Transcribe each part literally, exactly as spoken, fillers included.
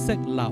識流。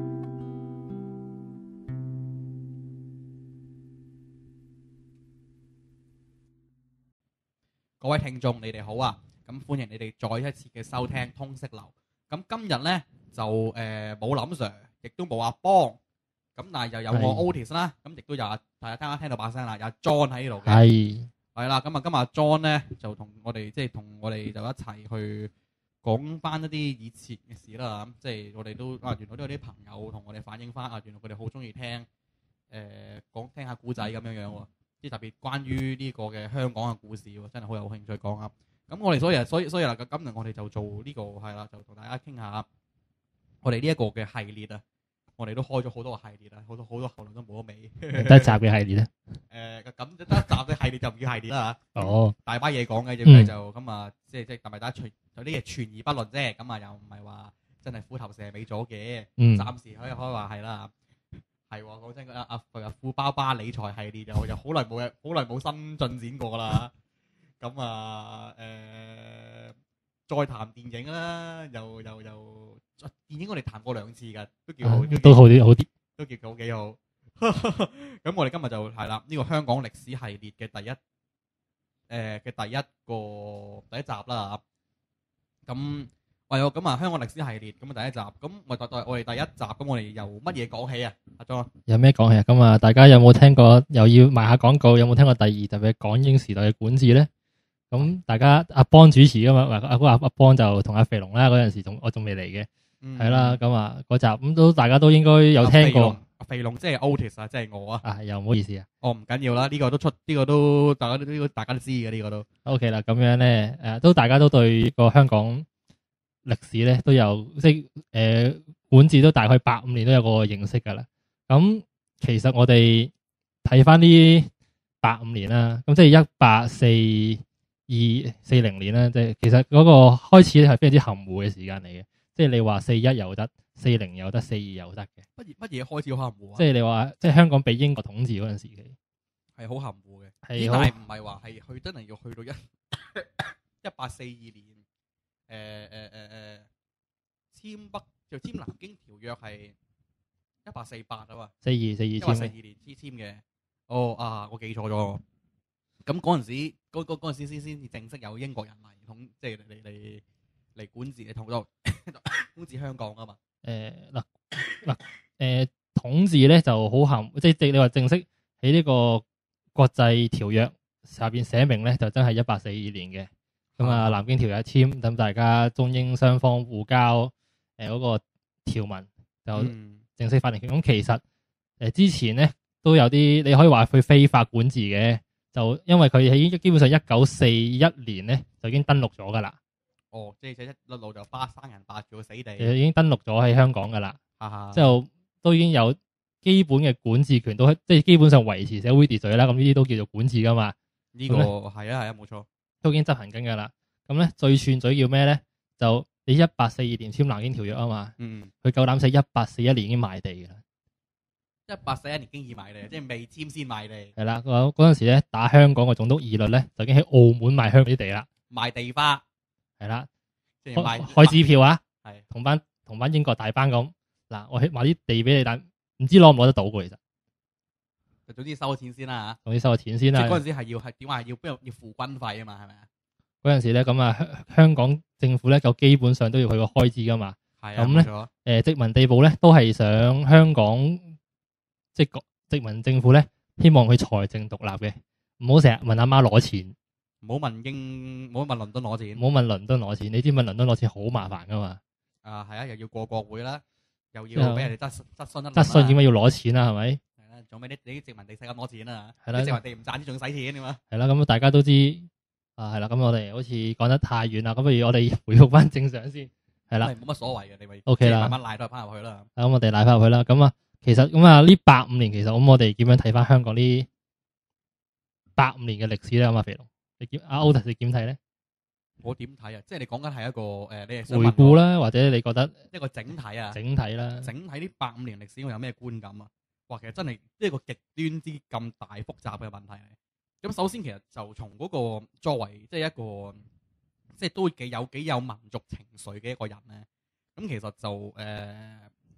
各位聽眾，你哋好啊！咁歡迎你哋再一次嘅收聽通識流。咁今日咧就誒冇林 Sir，亦都冇阿邦，咁但係又有我 Otis 啦，咁亦都有大家啱啱聽到把聲啦，有阿 John 喺呢度嘅。 係係啦，咁啊今日阿 John 咧就同我哋即係同我哋就一齊去講翻一啲以前嘅事啦。咁即係我哋都啊原來都有啲朋友同我哋反映翻啊，原來佢哋好中意聽誒講聽下古仔咁樣樣喎。即係特別關於呢個嘅香港嘅故事喎，真係好有興趣講啊！咁我哋所以所以所以啦，今日我哋就做呢個係啦，就同大家傾下我哋呢一個嘅系列啊！我哋都開咗好多個系列啦，好多好多後來都冇咗尾。 得一集嘅系列咧？ 誒咁得一集嘅系列就唔叫系列啦嚇。 哦， 大把嘢講嘅，要計就咁啊，即係即係但係大家傳有啲嘢傳而不論啫，咁啊又唔係話真係虎頭蛇尾咗嘅， 嗯， 暫時可以可以話係啦。係喎，講真，阿阿阿富爸爸理財系列就又好耐冇嘢，好耐冇新進展過啦。咁啊誒，再談電影啦，又又又電影我哋談過兩次㗎，都叫好， 都好啲好啲， 都叫好幾好。咁我哋今日就係啦，呢個香港歷史系列嘅第一誒嘅第一個第一集啦。咁喂，咁啊香港歷史系列咁啊第一集，咁我代代我哋第一集，咁我哋由乜嘢講起啊？阿 John 有咩講起啊？咁啊，大家有冇聽過？又要賣下廣告，有冇聽過第二集嘅港英時代嘅管治咧？咁大家阿邦主持噶嘛？阿阿阿邦就同阿肥龍啦，嗰陣時仲我仲未嚟嘅，係啦。咁啊嗰集咁都大家都應該有聽過。 阿肥龍即係 Otis 啊，即係我啊。 啊，又唔好意思啊。 哦，唔緊要啦，呢個都出，呢個都大家都呢個大家都知嘅呢個都。 OK 啦，咁樣咧，誒，都大家都對個香港歷史咧都有即係誒管治都大概八五年都有個認識噶啦。咁其實我哋睇翻呢八五年啦，咁即係一八四二四零年啦，即係其實嗰個開始咧係非常之含糊嘅時間嚟嘅。即係你話四一又得，四零又得，四二又得嘅。 乜嘢乜嘢開始好含糊啊？ 即係你話即係香港俾英國統治嗰陣時期係好含糊嘅， 係但係唔係話係去真係要去到一一八四二年。誒誒誒誒，簽北就簽南京條約係一八四八啊嘛， 四二四二一八四二年簽簽嘅。哦啊，我記錯咗。咁嗰陣時，嗰嗰嗰陣時先先至正式有英國人嚟統，即係嚟嚟嚟管治嘅統咗統治香港啊嘛。 誒嗱嗱誒統治咧就好含，即係你話正式喺呢個國際條約下邊寫明咧，就真係一八四二年嘅。咁啊，南京條約簽，等大家中英雙方互交誒嗰、呃那個條文就正式法定。咁、嗯、其實誒、呃、之前咧都有啲你可以話佢非法管治嘅，就因為佢喺基本上一九四一年咧就已經登陸咗噶啦。 哦，即係一路就巴生人霸住個死地， 其實已經登陸咗喺香港噶啦， 之後都已經有基本嘅管治權，都即係基本上維持社會秩序啦。咁呢啲都叫做管治噶嘛。 呢、這個係啊係啊冇錯。 都已經執行緊㗎啦，咁咧最串嘴叫咩咧？就你一八四二年簽南京條約啊嘛， 嗯， 佢夠膽寫一八四一年已經賣地㗎啦， 一八四一年經已賣地，即係未簽先賣地。 係啦，嗰嗰陣時咧打香港嘅總督義律咧，就已經喺澳門賣香港啲地啦， 賣地花， 係啦， 即係賣開支票啊， 係同班同班英國大班咁，嗱我起賣啲地俾你，但唔知攞唔攞得到㗎其實。 就總之收錢先啦嚇， 總之收錢先啦。 即係嗰陣時係要係點話要邊度要付軍費啊嘛，係咪啊？ 嗰陣時咧咁啊，香香港政府咧就基本上都要佢個開支噶嘛。 係啊， 咁咧誒殖民地部咧都係想香港即係殖民政府咧，希望佢財政獨立嘅，唔好成日問阿媽攞錢， 唔好問英，唔好問倫敦攞錢， 唔好問倫敦攞錢。你知問倫敦攞錢好麻煩噶嘛？ 啊係啊，又要過國會啦，又要俾人哋質質詢一質詢點解要攞錢啊？係咪？ 做咩？你你啲殖民地使咁多錢啊？ 係啦， 殖民地唔賺錢仲使錢點啊？ 係啦，咁大家都知啊，係啦，咁我哋好似講得太遠啦，咁不如我哋回復翻正常先，係啦， 冇乜所謂嘅，你咪 OK 啦， 慢慢賴都係翻入去啦。 咁我哋賴翻入去啦，咁啊，其實咁啊呢八五年其實咁我哋點樣睇翻香港呢八五年嘅歷史咧？咁啊肥龍，你點阿 Otis 你點睇咧？ 我點睇啊？即係你講緊係一個誒，你係想回顧啦，或者你覺得一個整體啊？ 整體啦， 整體呢八五年歷史我有咩觀感啊？哇，其實真係一個極端之咁大複雜嘅問題嚟。咁首先其實就從嗰個作為即係一個即係都幾有幾有民族情緒嘅一個人咧，咁其實就誒、呃、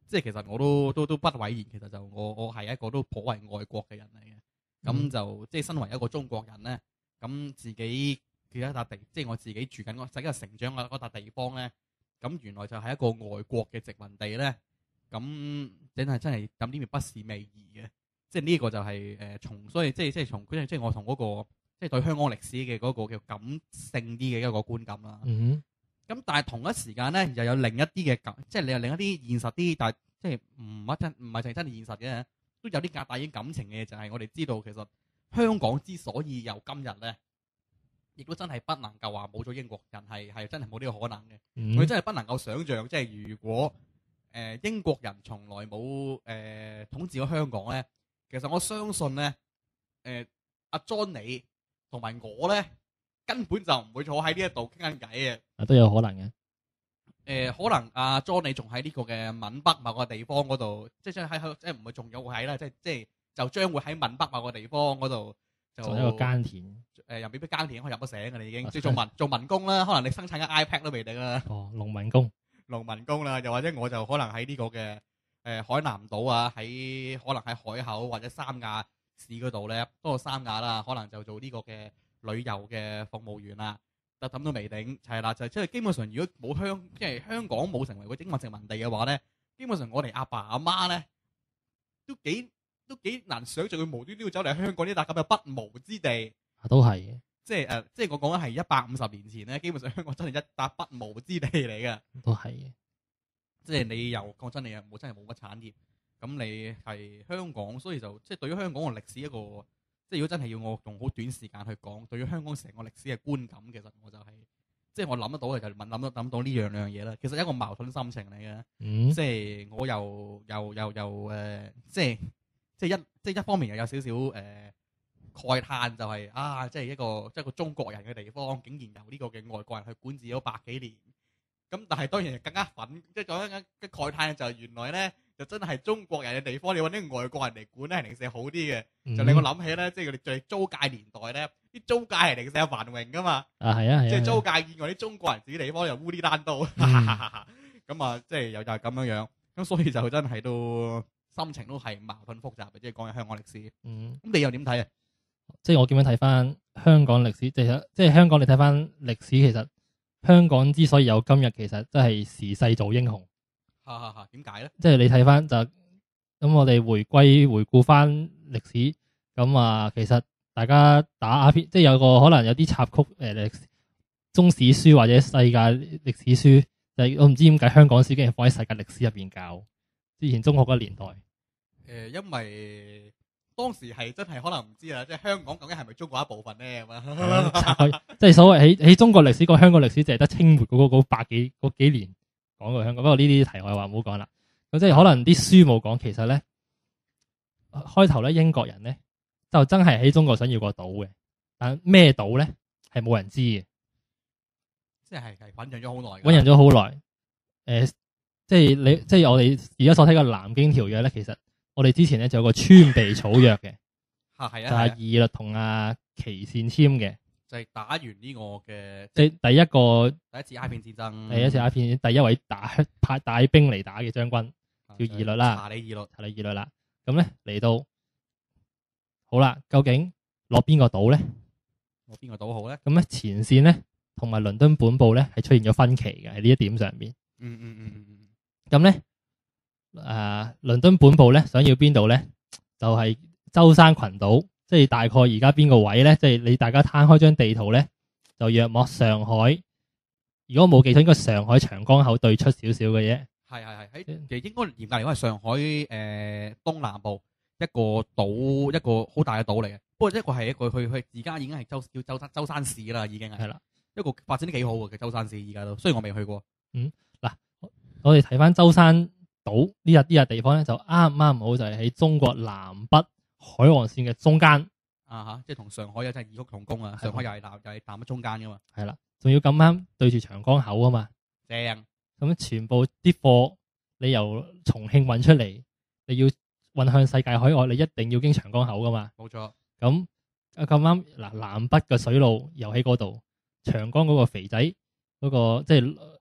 即係其實我都都都不諱言，其實就我我係一個都頗為愛國嘅人嚟嘅。咁、嗯、就即係身為一個中國人咧，咁自己嘅一笪地，即係我自己住緊嗰、自己成長嘅嗰笪地方咧，咁原來就係一個外國嘅殖民地咧，咁真係真係咁呢邊不是味兒嘅。即係呢個就係誒從，所以即係即係從即係即係我同嗰、嗰個即係對香港歷史嘅嗰個叫感性啲嘅一個觀感啦。 嗯咁但係同一時間咧，又有另一啲嘅感，即係你有另一啲現實啲，但係即係唔一真唔係淨係真係現實嘅，都有啲夾帶啲感情嘅，就係、是、我哋知道其實香港之所以有今日咧，亦都真係不能夠話冇咗英國人係係真係冇呢個可能嘅。佢、嗯、真係不能夠想像，即係如果誒、呃、英國人從來冇誒、呃、統治過香港咧，其實我相信咧誒阿 John 你同埋我咧，根本就唔會坐喺呢一度傾緊偈嘅。 啊，都有可能嘅。誒、 呃，可能阿 John 你仲喺呢個嘅閩北某個地方嗰度，即係喺即係唔係仲有喺啦，即係即係就將會喺閩北某個地方嗰度就做一個耕田。誒、 呃，又未必耕田，可以入咗醒嘅你已經，即係做民做民工啦。可能你生產緊 iPad 都未定啦。 哦，農民工， 農民工啦，又或者我就可能喺呢個嘅誒、呃、海南島啊，喺可能喺海口或者三亞市嗰度咧，多過三亞啦，可能就做呢個嘅旅遊嘅服務員啦。得咁都未定，係啦，就即係基本上，如果冇香，即係香港冇成為個英國殖民地嘅話咧，基本上我哋阿爸阿媽咧都幾都幾難想像佢無端端要走嚟香港呢笪咁嘅不毛之地。 都係嘅， 即係誒、呃，即係我講緊係一百五十年前咧，基本上香港真係一笪不毛之地嚟嘅。 都係嘅， 即係你又講真，你又冇真係冇乜產業，咁你係香港，所以就即係對於香港嘅歷史一個。即係如果真係要我用好短時間去講，對於香港成個歷史嘅觀感，其實我就係、是、即係我諗得到嘅就問諗到諗到呢樣兩樣嘢啦。其實一個矛盾心情嚟嘅、嗯，即係我又又又又誒、呃，即係即係一即係一方面又有少少誒慨嘆，就係、是、啊，即係一個即係個中國人嘅地方，竟然由呢個嘅外國人去管治咗百幾年。咁但係當然更加憤，即係講緊嘅慨嘆就係原來咧。就真係中國人嘅地方，你揾啲外國人嚟管咧，係零舍好啲嘅、嗯。就令我諗起咧，即係佢哋最租界年代咧，啲租界係零舍繁榮噶嘛。 啊，係啊，係啊。即係租界以外啲中國人自己地方又烏哩單刀。咁、嗯、啊，即係又就係咁樣樣。咁所以就真係都心情都係矛盾複雜嘅，即係講緊香港歷史。嗯。咁你又點睇啊？ 即係我點樣睇翻香港歷史？即係即係香港，你睇翻歷史，其實香港之所以有今日，其實真係時勢造英雄。 哈哈哈，點解咧？ 即係你睇翻就咁，我哋回歸回顧翻歷史，咁啊，其實大家打鴉片，即係有個可能有啲插曲誒，歷史中史書或者世界歷史書，就係、我唔知點解香港史竟然放喺世界歷史入邊教。之前中學嗰年代，誒、 呃，因為當時係真係可能唔知啦，即係香港究竟係咪中國一部分咧咁啊？ 即係所謂喺喺中國歷史講香港歷史，就係得清末嗰嗰百幾嗰幾年。講過香港，不過呢啲題外話唔好講啦。咁即係可能啲書冇講，其實咧開頭咧英國人咧就真係喺中國想要個島嘅，但咩島咧係冇人知嘅， 即係係醞釀咗好耐， 醞釀咗好耐。誒、呃，即係你即係我哋而家所睇嘅《南京條約》咧，其實我哋之前咧就有個穿鼻草約嘅， 吓係啊， 就係義律同阿琦善簽嘅。 就係、是、打完呢個嘅， 即係第一個第一次鴉片戰爭， 第一次鴉片第一位打派帶兵嚟打嘅將軍叫義律啦， 查理義律， 查理義律啦。咁咧嚟到好啦，究竟落邊個島咧？ 落邊個島好咧？ 咁咧前線咧同埋倫敦本部咧係出現咗分歧嘅喺呢一點上面。 嗯嗯嗯嗯嗯。 咁咧誒，倫敦本部咧想要邊度咧？就係、是、舟山群島。即係大概而家邊個位咧？即係你大家攤開張地圖咧，就約莫上海。如果冇記錯，應該上海長江口對出少少嘅啫。 係係係喺其實應該嚴格嚟講係上海誒、呃、東南部一個島，一個好大嘅島嚟嘅。不過一個係一個去去而家已經係舟叫舟山舟山市啦，已經係。係啦，一個發展得幾好嘅舟山市而家都，雖然我未去過。嗯，嗱，我哋睇翻舟山島呢日呢日地方咧，就啱啱好就係喺中國南北海岸線嘅中間啊吓，即係同上海有真係異曲同工啊！上海又係南又係南北中間噶嘛，係啦，仲要咁啱對住長江口啊嘛，正咁全部啲貨你由重慶運出嚟，你要運向世界海外，你一定要經長江口噶嘛，冇錯。咁啊咁啱嗱，南北嘅水路又喺嗰度，長江嗰個肥仔嗰、嗰個即係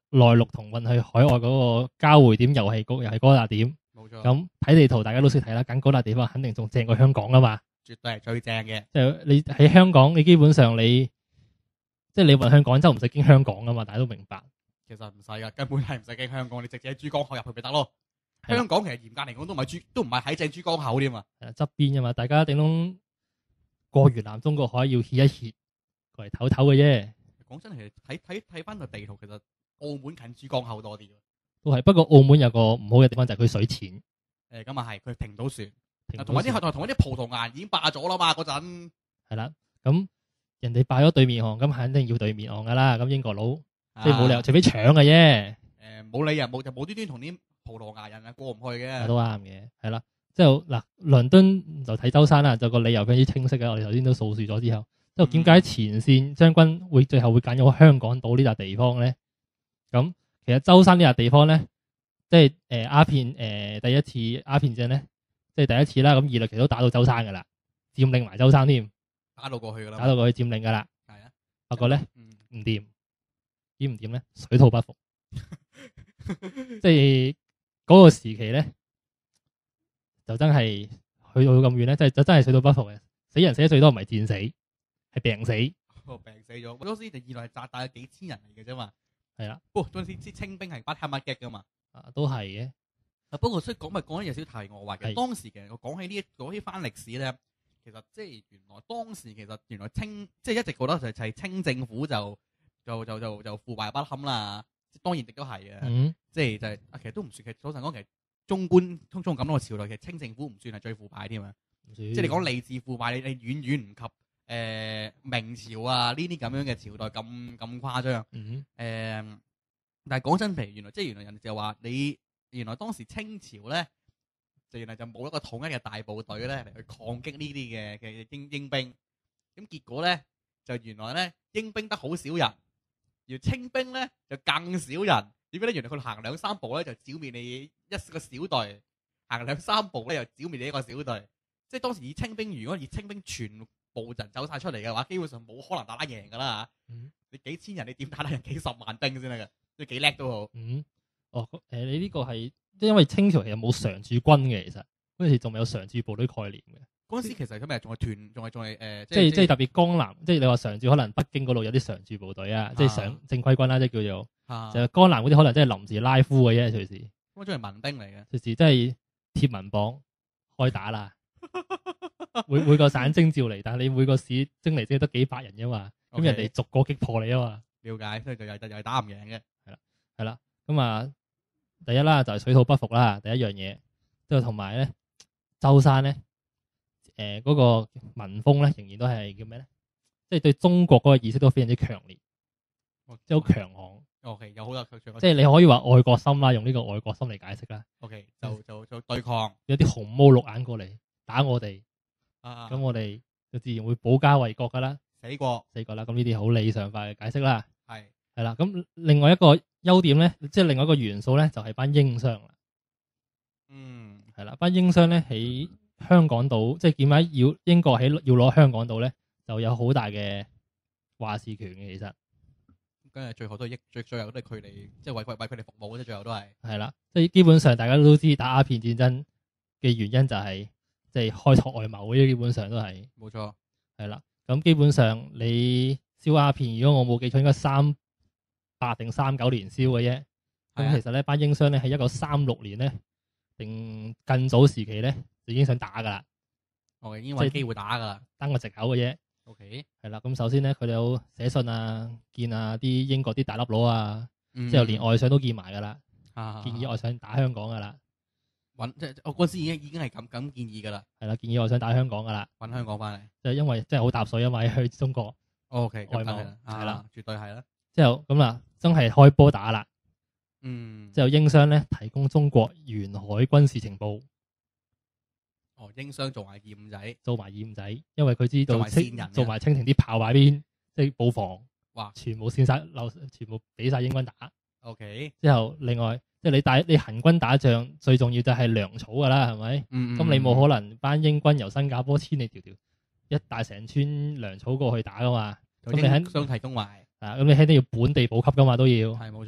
內陸同運去海外嗰個交匯點，又係嗰又係嗰笪點。 冇錯。 咁睇地圖，大家都識睇啦，揀嗰笪地方肯定仲正過香港噶嘛。 絕對係最正嘅。 即係你喺香港，你基本上你即係你運向廣州唔使經香港噶嘛，大家都明白。 其實唔使噶，根本係唔使經香港，你直接喺珠江口入去咪得咯。 係啦香港其實嚴格嚟講都唔係珠，都唔係喺正珠江口添啊。 係啦，側邊噶嘛，大家頂籠過完南中國海要歇一歇，過嚟唞唞嘅啫。 講真，其實睇睇睇翻個地圖，其實澳門近珠江口多啲。 都係，不過澳門有個唔好嘅地方就係佢水淺。 誒，咁啊係，佢停唔到船， 停唔到同埋啲船同埋啲葡萄牙已經霸咗啦嘛，嗰陣。 係啦，咁人哋霸咗對面岸，咁肯定要對面岸噶啦。咁英國佬即係冇理由，除非搶嘅啫。 誒，冇理由冇就冇端端同啲葡萄牙人啊過唔去嘅。 都啱嘅，係啦。之後嗱，倫敦就睇舟山啦，就個理由非常之清晰嘅。我哋頭先都數述咗之後，之後點解前線將軍會最後會揀咗香港島呢笪地方咧？咁其實舟山呢笪地方咧，即係誒鴉片誒、呃、第一次鴉片戰咧，即係第一次啦。咁二略其實都打到舟山噶啦，佔領埋舟山添， 打到過去噶啦， 打到過去佔領噶啦。 係啊， 不過咧嗯唔掂，點唔掂咧？水土不服，即係嗰個時期咧，就真係去到咁遠咧，即係就真係水土不服嘅，死人死得最多唔係戰死，係病死。 哦，病死咗。嗰陣時就原來係炸大咗幾千人嚟嘅啫嘛。 係啦， 不過嗰陣時知清兵係不黑乜激噶嘛。 啊都係嘅。 啊，不過所以講咪講有少少題外話嘅。 係當時其實我講起呢一講起翻歷史咧，其實即係原來當時其實原來清即係一直覺得就係清政府就就就就就腐敗不堪啦。當然亦都係嘅， 嗯， 即係就係啊，其實都唔算。其實早晨講其實中官通通咁多個朝代，其實清政府唔算係最腐敗添啊。 即即係你講吏治腐敗，你你遠遠唔及誒、呃、明朝啊呢啲咁樣嘅朝代咁咁誇張。誒、 嗯呃，但係講真，譬如原來即係原來人哋就話你原來當時清朝咧，就原來就冇一個統一嘅大部隊咧嚟去抗擊呢啲嘅嘅英英兵。咁結果咧就原來咧英兵得好少人。而清兵咧就更少人，點解咧？原來佢行兩三步咧就剿滅你一個小隊，行兩三步咧又剿滅你一個小隊。即係當時以清兵，如果以清兵全部人走晒出嚟嘅話，基本上冇可能打得贏噶啦。 嗯， 你幾千人，你點打得贏幾十萬兵先得㗎？即係幾叻都好。 嗯，哦，誒、呃，你呢個係即係因為清朝其實冇常駐軍嘅，其實嗰陣時仲未有常駐部隊概念嘅。 嗰陣時其實咁咪仲係團，仲係仲係誒， 即係即係特別江南，即係你話常駐可能北京嗰度有啲常駐部隊啊，即係常正規軍啦，即係叫做， 啊、 就係江南嗰啲可能真係臨時拉夫嘅啫，隨時。 咁仲係民兵嚟嘅， 隨時真係貼文榜開打啦，每每個省徵召嚟，但係你每個市徵嚟徵得幾百人啫嘛，咁 Okay. 人哋逐個擊破你啊嘛。 了解，所以就又又係打唔贏嘅。 係啦，係啦，咁啊，第一啦就係水土不服啦，第一樣嘢，之後同埋咧舟山咧。誒嗰、呃那個民風咧，仍然都係叫咩咧？即係對中國嗰個意識都非常之強烈，即係好強悍。 O.K. 有好多強， 即係你可以話愛國心啦，用呢個愛國心嚟解釋啦。 O.K. 就就就對抗有啲紅毛綠眼過嚟打我哋，咁、 啊， 我哋就自然會保家衛國噶啦， 死過死過啦。咁呢啲好理想化嘅解釋啦。 係係啦，咁另外一個優點咧，即係另外一個元素咧，就係、是、班英商啦。 嗯係啦，班英商咧喺香港島，即係點解要英國喺要攞香港島咧，就有好大嘅話事權嘅。其實， 跟住最後都係益，最最後都係佢哋，即係為為為佢哋服務嘅啫。最後都係係啦，即係基本上大家都知打鴉片戰爭嘅原因就係即係開拓外貿嘅，基本上都係冇錯。 係啦，咁基本上你燒鴉片，如果我冇記錯，應該三八定三九年燒嘅啫。咁、 係啊其實咧，班英商咧喺一九三六年咧，定更早時期咧，就已經想打噶啦， 我已經揾機會打噶啦。 單個藉口嘅啫。 O.K. 係啦，咁首先咧，佢哋有寫信啊，見啊啲英國啲大粒佬啊， 嗯之後連外相都見埋噶啦， 啊建議外相打香港噶啦， 揾即係我嗰時已經已經係咁咁建議噶啦， 係啦，建議外相打香港噶啦， 揾香港翻嚟。 就係因為真係好搭水啊嘛，去中國 O.K. 外貿係啦， 係啦， 絕對係啦。 之後咁啦，真係開波打啦。 嗯， 之後英商咧提供中國沿海軍事情報， 哦，英商做埋二五仔， 做埋二五仔，因為佢知道做埋線清人嘅做埋清廷啲炮喺邊，即係布防， 哇全部線晒漏，全部俾晒英軍打。 O.K. 之後另外即係你打你行軍打仗，最重要就係糧草噶啦，係咪？ 嗯， 咁你冇可能班英軍由新加坡千里迢迢一大成村糧草過去打噶嘛？咁你肯想提供埋， 啊？咁你肯定要本地補給噶嘛都要。 係冇錯。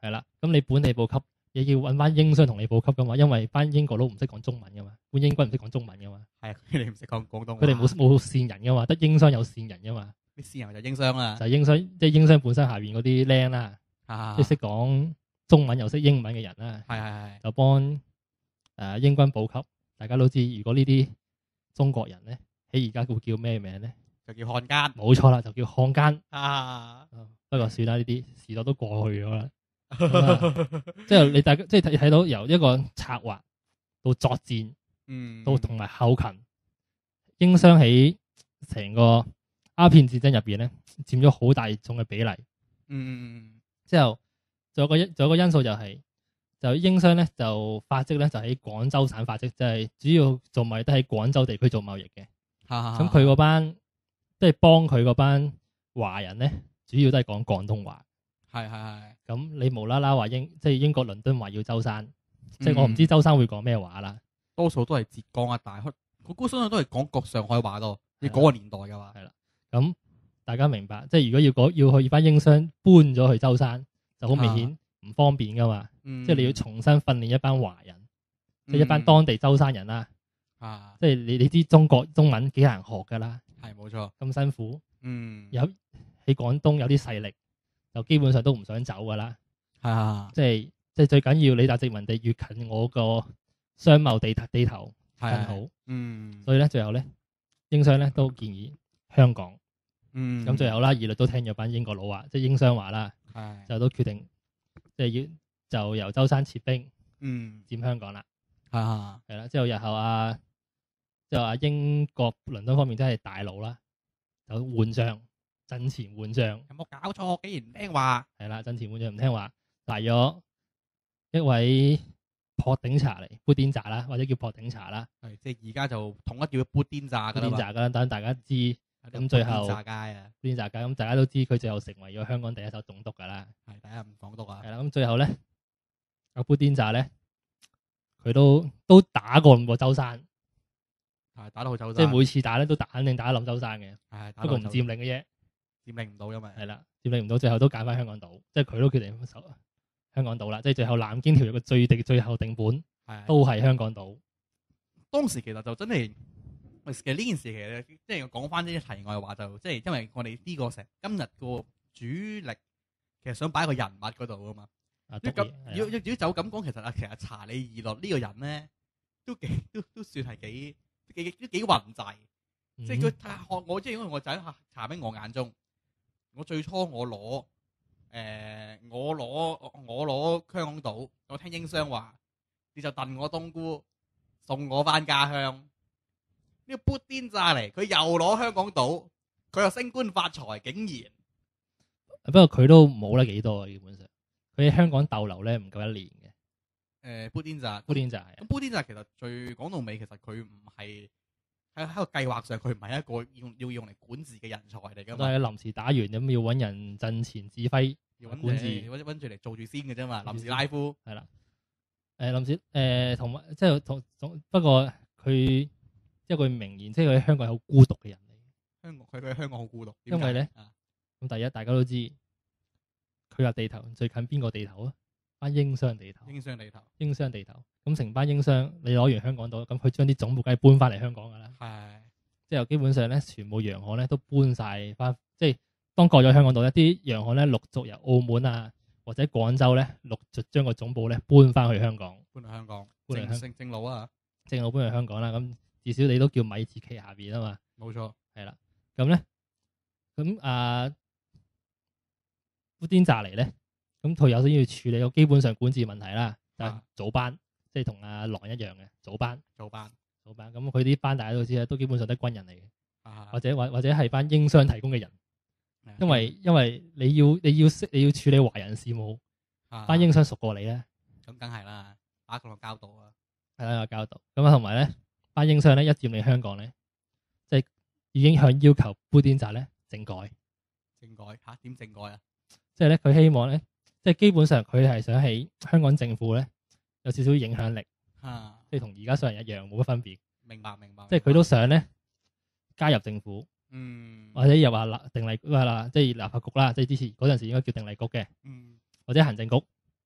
係啦，咁你本地補給你要揾翻英商同你補給噶嘛，因為班英國佬唔識講中文噶嘛，本英軍唔識講中文噶嘛， 係啊，佢哋唔識講廣東話， 佢哋冇冇線人噶嘛，得英商有線人噶嘛， 啲線人就英商啦， 就係英商即係英商本身下邊嗰啲僆啦， 啊， 即係識講中文又識英文嘅人啦， 係係係， 就幫誒、呃、英軍補給。大家都知，如果呢啲中國人咧喺而家會叫咩名咧？ 就叫漢奸， 冇錯啦，就叫漢奸。 啊， 不過算啦，呢啲時代都過去咗啦。即係你大家即係睇睇到由一個策劃到作戰， 嗯， 到同埋後勤，英商喺成個鴉片戰爭入邊咧，佔咗好大眾嘅比例。 嗯嗯嗯， 之後仲有個因仲有個因素就係、是，就英商咧就發跡咧就喺廣州省發跡，就係、是、主要做貿易都喺廣州地區做貿易嘅。咁佢嗰班即係幫佢嗰班華人咧，主要都係講廣東話。 係係係。 咁你無啦啦話英即係英國倫敦話要舟山，即係我唔知舟山會講咩話啦。 多數都係浙江一帶，我估相信都係講國上海話多。你嗰個年代嘅話， 係啦。咁大家明白，即係如果要講要去班英商搬咗去舟山，就好明顯唔方便噶嘛。 嗯、 即係你要重新訓練一班華人，嗯、即係一班當地舟山人啦。 啊， 即係你你知中國中文幾難學噶啦， 係冇錯， 咁辛苦。 嗯， 有喺廣東有啲勢力，就基本上都唔想走噶啦。 係啊， 即係即係最緊要你笪殖民地越近我個商貿地地頭更好。 嗯， 所以咧最後咧，英商咧都建議香港。 嗯， 咁最後啦，二律都聽咗班英國佬話，即係英商話啦，就都決定即係要就由舟山撤兵，嗯，佔香港啦。 啊， 係啦，之後日後啊，之後啊英國倫敦方面真係大佬啦，就換將，陣前換將。 有冇搞錯？竟然唔聽話？ 係啦，陣前換將唔聽話，嚟咗一位破頂茶嚟，砵甸乍啦，或者叫破頂茶啦。 係，即係而家就統一叫佢砵甸乍噶啦嘛。砵甸乍噶啦，等大家知。咁最後砵甸乍街啊， 砵甸乍街，咁大家都知佢最後成為咗香港第一手總督噶啦。 係第一任總督啊。 係啦，咁最後咧，阿砵甸乍咧，佢都都打過唔過舟山。係打到去舟山。即係每次打咧都打，肯定打得冧舟山嘅。係，不過唔佔領嘅啫。佔領唔到，因為係啦，佔領唔到，最後都揀翻香港島，即係佢都決定守香港島啦。即係最後南京條約嘅最定最後定本，係都係香港島。當時其實就真係。其實呢件事其實即係講翻啲題外話，就即係因為我哋呢個成今日個主力其實想擺喺個人物嗰度啊嘛。咁如果就咁講，其實啊，其實查理義律呢個人咧都幾都都算係幾幾都幾混滯。即係佢學我即係因為我就喺查喺我眼中，我最初我攞誒我攞我攞香港島，我聽英商話，你就燉我冬菇，送我翻家鄉。呢個砵甸乍嚟，佢又攞香港島，佢又升官發財，竟然。不過佢都冇得幾多啊，基本上佢喺香港逗留咧唔夠一年嘅。誒，砵甸乍，砵甸乍係。咁砵甸乍其實最講到尾，其實佢唔係喺喺個計劃上，佢唔係一個要要用嚟管治嘅人才嚟噶嘛。都係臨時打完咁要揾人陣前指揮，要揾管治，揾揾住嚟做住先嘅啫嘛。臨時拉夫係啦。誒，臨時誒同埋即係同總不過佢。即係佢明言，即係佢喺香港係好孤獨嘅人嚟。香港佢佢喺香港好孤獨，因為咧，咁第一大家都知，佢話地頭最近邊個地頭啊？班英商地頭。英商地頭。英商地頭。咁成班英商，你攞完香港島，咁佢將啲總部梗係搬翻嚟香港噶啦。係。即係基本上咧，全部洋行咧都搬晒翻，即係當過咗香港島咧，啲洋行咧陸續由澳門啊或者廣州咧陸續將個總部咧搬翻去香港。搬去香港。搬嚟香正正路啊！正路搬去香港啦，咁。至少你都叫米字旗下邊啊嘛，冇錯，係啦。咁咧，咁啊砵甸乍嚟咧，咁佢有先要處理個基本上管治問題啦，就係組班，即係同阿狼一樣嘅組班，組班，組班。咁佢啲班大家都知啦，都基本上都係軍人嚟嘅，啊，或者或或者係班英商提供嘅人，因為因為你要你要識你要處理華人事務，啊，班英商熟過你咧，咁梗係啦，打個交道啊，係啦，個交道。咁啊，同埋咧。班英商咧一佔領香港咧，即係已經向要求砵甸乍咧政改。政改嚇點政改啊？即係咧佢希望咧，即係基本上佢係想喺香港政府咧有少少影響力，啊，即係同而家商人一樣冇乜分別。明白明白。即係佢都想咧加入政府，嗯，或者又話立定例，話啦，即係立法局啦，即係之前嗰陣時應該叫定例局嘅，嗯，或者行政局，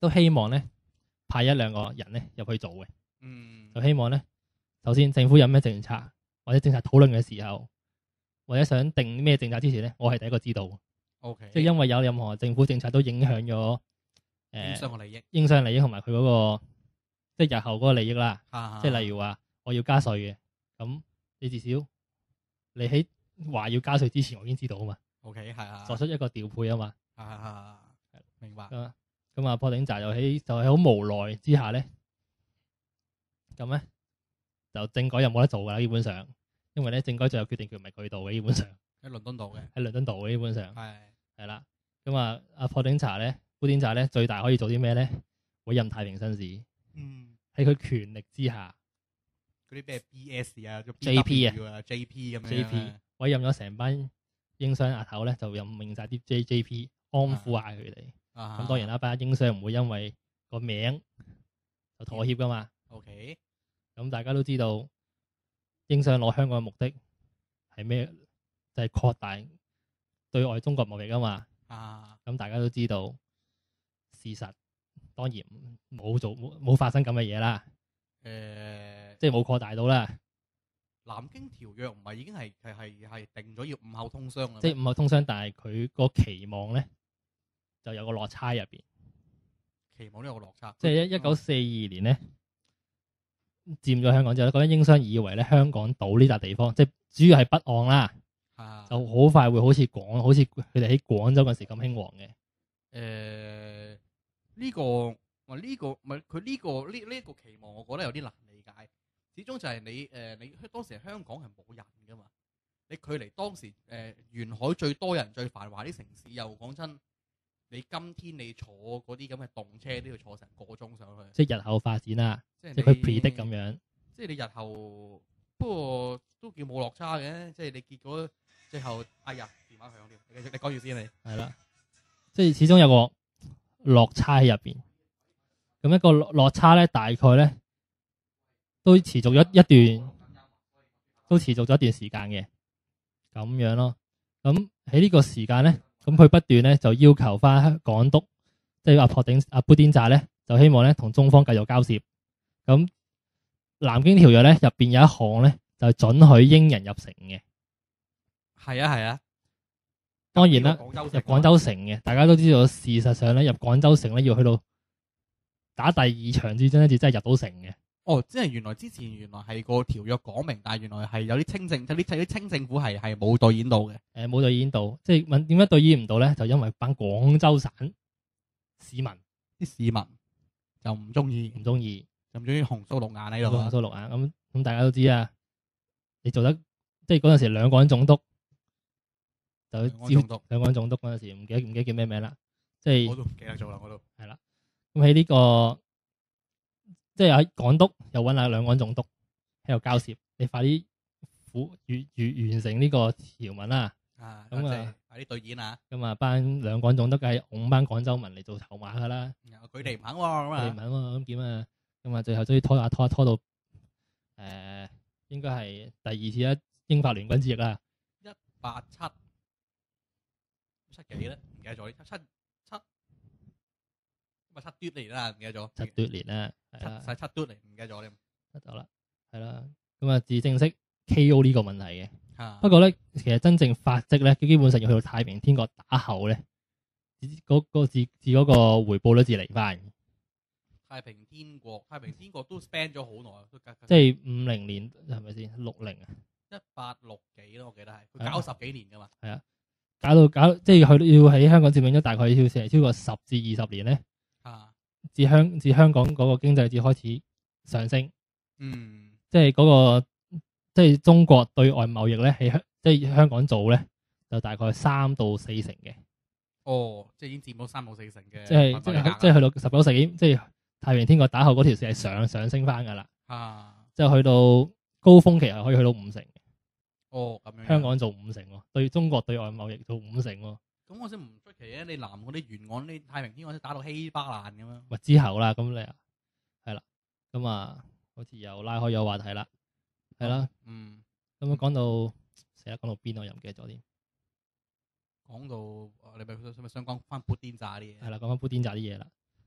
都希望咧派一兩個人咧入去做嘅， 嗯， 就希望咧首先政府有咩政策或者政策討論嘅時候，或者想定咩政策之前咧，我係第一個知道。 O K， 即係因為有任何政府政策都影響咗應誒商嘅利益， 應商利益同埋佢嗰個即係日後嗰個利益啦。 啊即係例如話我要加稅嘅，咁你至少你喺話要加稅之前，我已經知道啊嘛。 O K，係啊， 作出一個調配啊嘛。 啊，明白。 咁啊，咁啊，破頂寨就喺就係好無奈之下咧，咁咧就政改又冇得做噶啦，基本上，因為咧政改最後決定權唔係佢度嘅，基本上喺倫敦度嘅， 喺倫敦度嘅，基本上係係啦。咁啊，阿破頂寨咧，砵甸寨咧最大可以做啲咩咧？委任太平紳士， 嗯， 喺佢權力之下嗰啲咩 B S 啊 J P 啊，J P 咁樣 J P 委任咗成班英商額頭咧，就任命晒啲 J J P 安撫下佢哋。 啊， 咁當然啦，班英商唔會因為個名就妥協噶嘛。 O K， 咁大家都知道英商攞香港嘅目的係咩？就係擴大對外中國貿易啊嘛。 啊， 咁大家都知道事實當然冇做冇冇發生咁嘅嘢啦。 誒， 即係冇擴大到啦。 南京條約唔係已經係係係係定咗要五口通商啦咩？ 即係五口通商，但係佢個期望咧就有個落差入邊。 期望都有個落差。 即係一一九四二年咧佔咗香港之後咧，嗰啲英商以為咧香港島呢笪地方，即係主要係北岸啦， 啊， 就好快會好似廣，好似佢哋喺廣州嗰時咁興旺嘅。 誒呢個話呢個唔係佢呢個呢呢一個期望，我覺得有啲難理解。始終就係你誒你當時香港係冇人噶嘛，你距離當時誒沿海最多人最繁華啲城市，又講真，你今天你坐嗰啲咁嘅動車都要坐成個鐘上去。 即係日後發展啦， 即係即係佢 predict 咁樣。 即係你日後，不過都叫冇落差嘅。即係你結果最後，哎呀電話響添，你繼續你講住先你。 係啦，即係始終有個落差喺入邊。咁一個落落差咧，大概咧都持續咗一段，都持續咗一段時間嘅咁樣咯。咁喺呢個時間咧，咁佢不斷咧就要求翻港督，即係阿破頂阿砵甸寨咧，就希望咧同中方繼續交涉。咁南京條約咧入邊有一項咧，就准許英人入城嘅。 係啊係啊， 當然啦， 入入廣州城嘅，大家都知道，事實上咧入廣州城咧要去到打第二場戰爭咧，至真係入到城嘅。 哦，即係原來之前原來係個條約講明，但係原來係有啲清政，有啲有啲清政府係係冇兌現到嘅。 誒冇兌現到，即係問點解兌現唔到咧？就因為班廣州省市民啲市民就唔中意， 唔中意， 就唔中意紅鬚綠眼喺度啊。 紅鬚綠眼咁咁，大家都知啊。你做得即係嗰陣時兩個人總督就兩個總督兩個人總督嗰陣時，唔記得唔記得叫咩名啦。即係我都唔記得咗啦，我都係啦。咁喺呢個即係喺港督又揾下兩個人總督喺度交涉，你快啲完完完成呢個條文啦。 啊， 咁啊， 快啲兌現啊！ 咁啊，班兩個人總督梗係拱班廣州民嚟做籌碼噶啦。 佢哋唔肯喎，咁啊， 佢哋唔肯喎，咁點啊？咁啊，最後終於拖下拖拖到誒，應該係第二次啦，英法聯軍之役啦。 一八七七幾咧？唔記得咗，七七七咪七嘟嚟啦，唔記得咗。 七奪年啦，係七啦， 細七嘟嚟，唔記得咗添。 得咗啦，係啦。咁啊，至正式 K O 呢個問題嘅。 啊不過咧，其實真正發跡咧，佢基本上要去到太平天國打後咧，嗰、嗰個至至嗰個回報率至嚟翻。 太平天國，太平天國都 span 咗好耐，都即係五零年係咪先？六零啊， 一八六幾咯，我記得係佢搞十幾年噶嘛。 係啊，搞到搞即係佢要喺香港佔領咗大概要成超過十至二十年咧， 啊， 至香至香港嗰個經濟至開始上升。 嗯， 即係嗰、嗰個即係中國對外貿易咧，喺香即係香港做咧，就大概三到四成嘅。 哦，即係已經佔到三到四成嘅， 即係即係即係去到十九世紀，即係太平天國打後嗰條線係上上升翻噶啦。 啊， 即係去到高峰期係可以去到五成嘅。 哦，咁樣。 香港做五成喎，對中國對外貿易做五成喎。 咁我先唔出奇啊！你南嗰啲沿岸啲太平天國都打到稀巴爛咁樣。 咪之後啦，咁你係啦，咁啊，好似又拉開咗話題啦，係啦， 嗯， 咁樣講到成日講到邊我又唔記得咗添。 講到你咪想咪想講翻砵甸寨啲嘢？ 係啦，講翻砵甸寨啲嘢啦。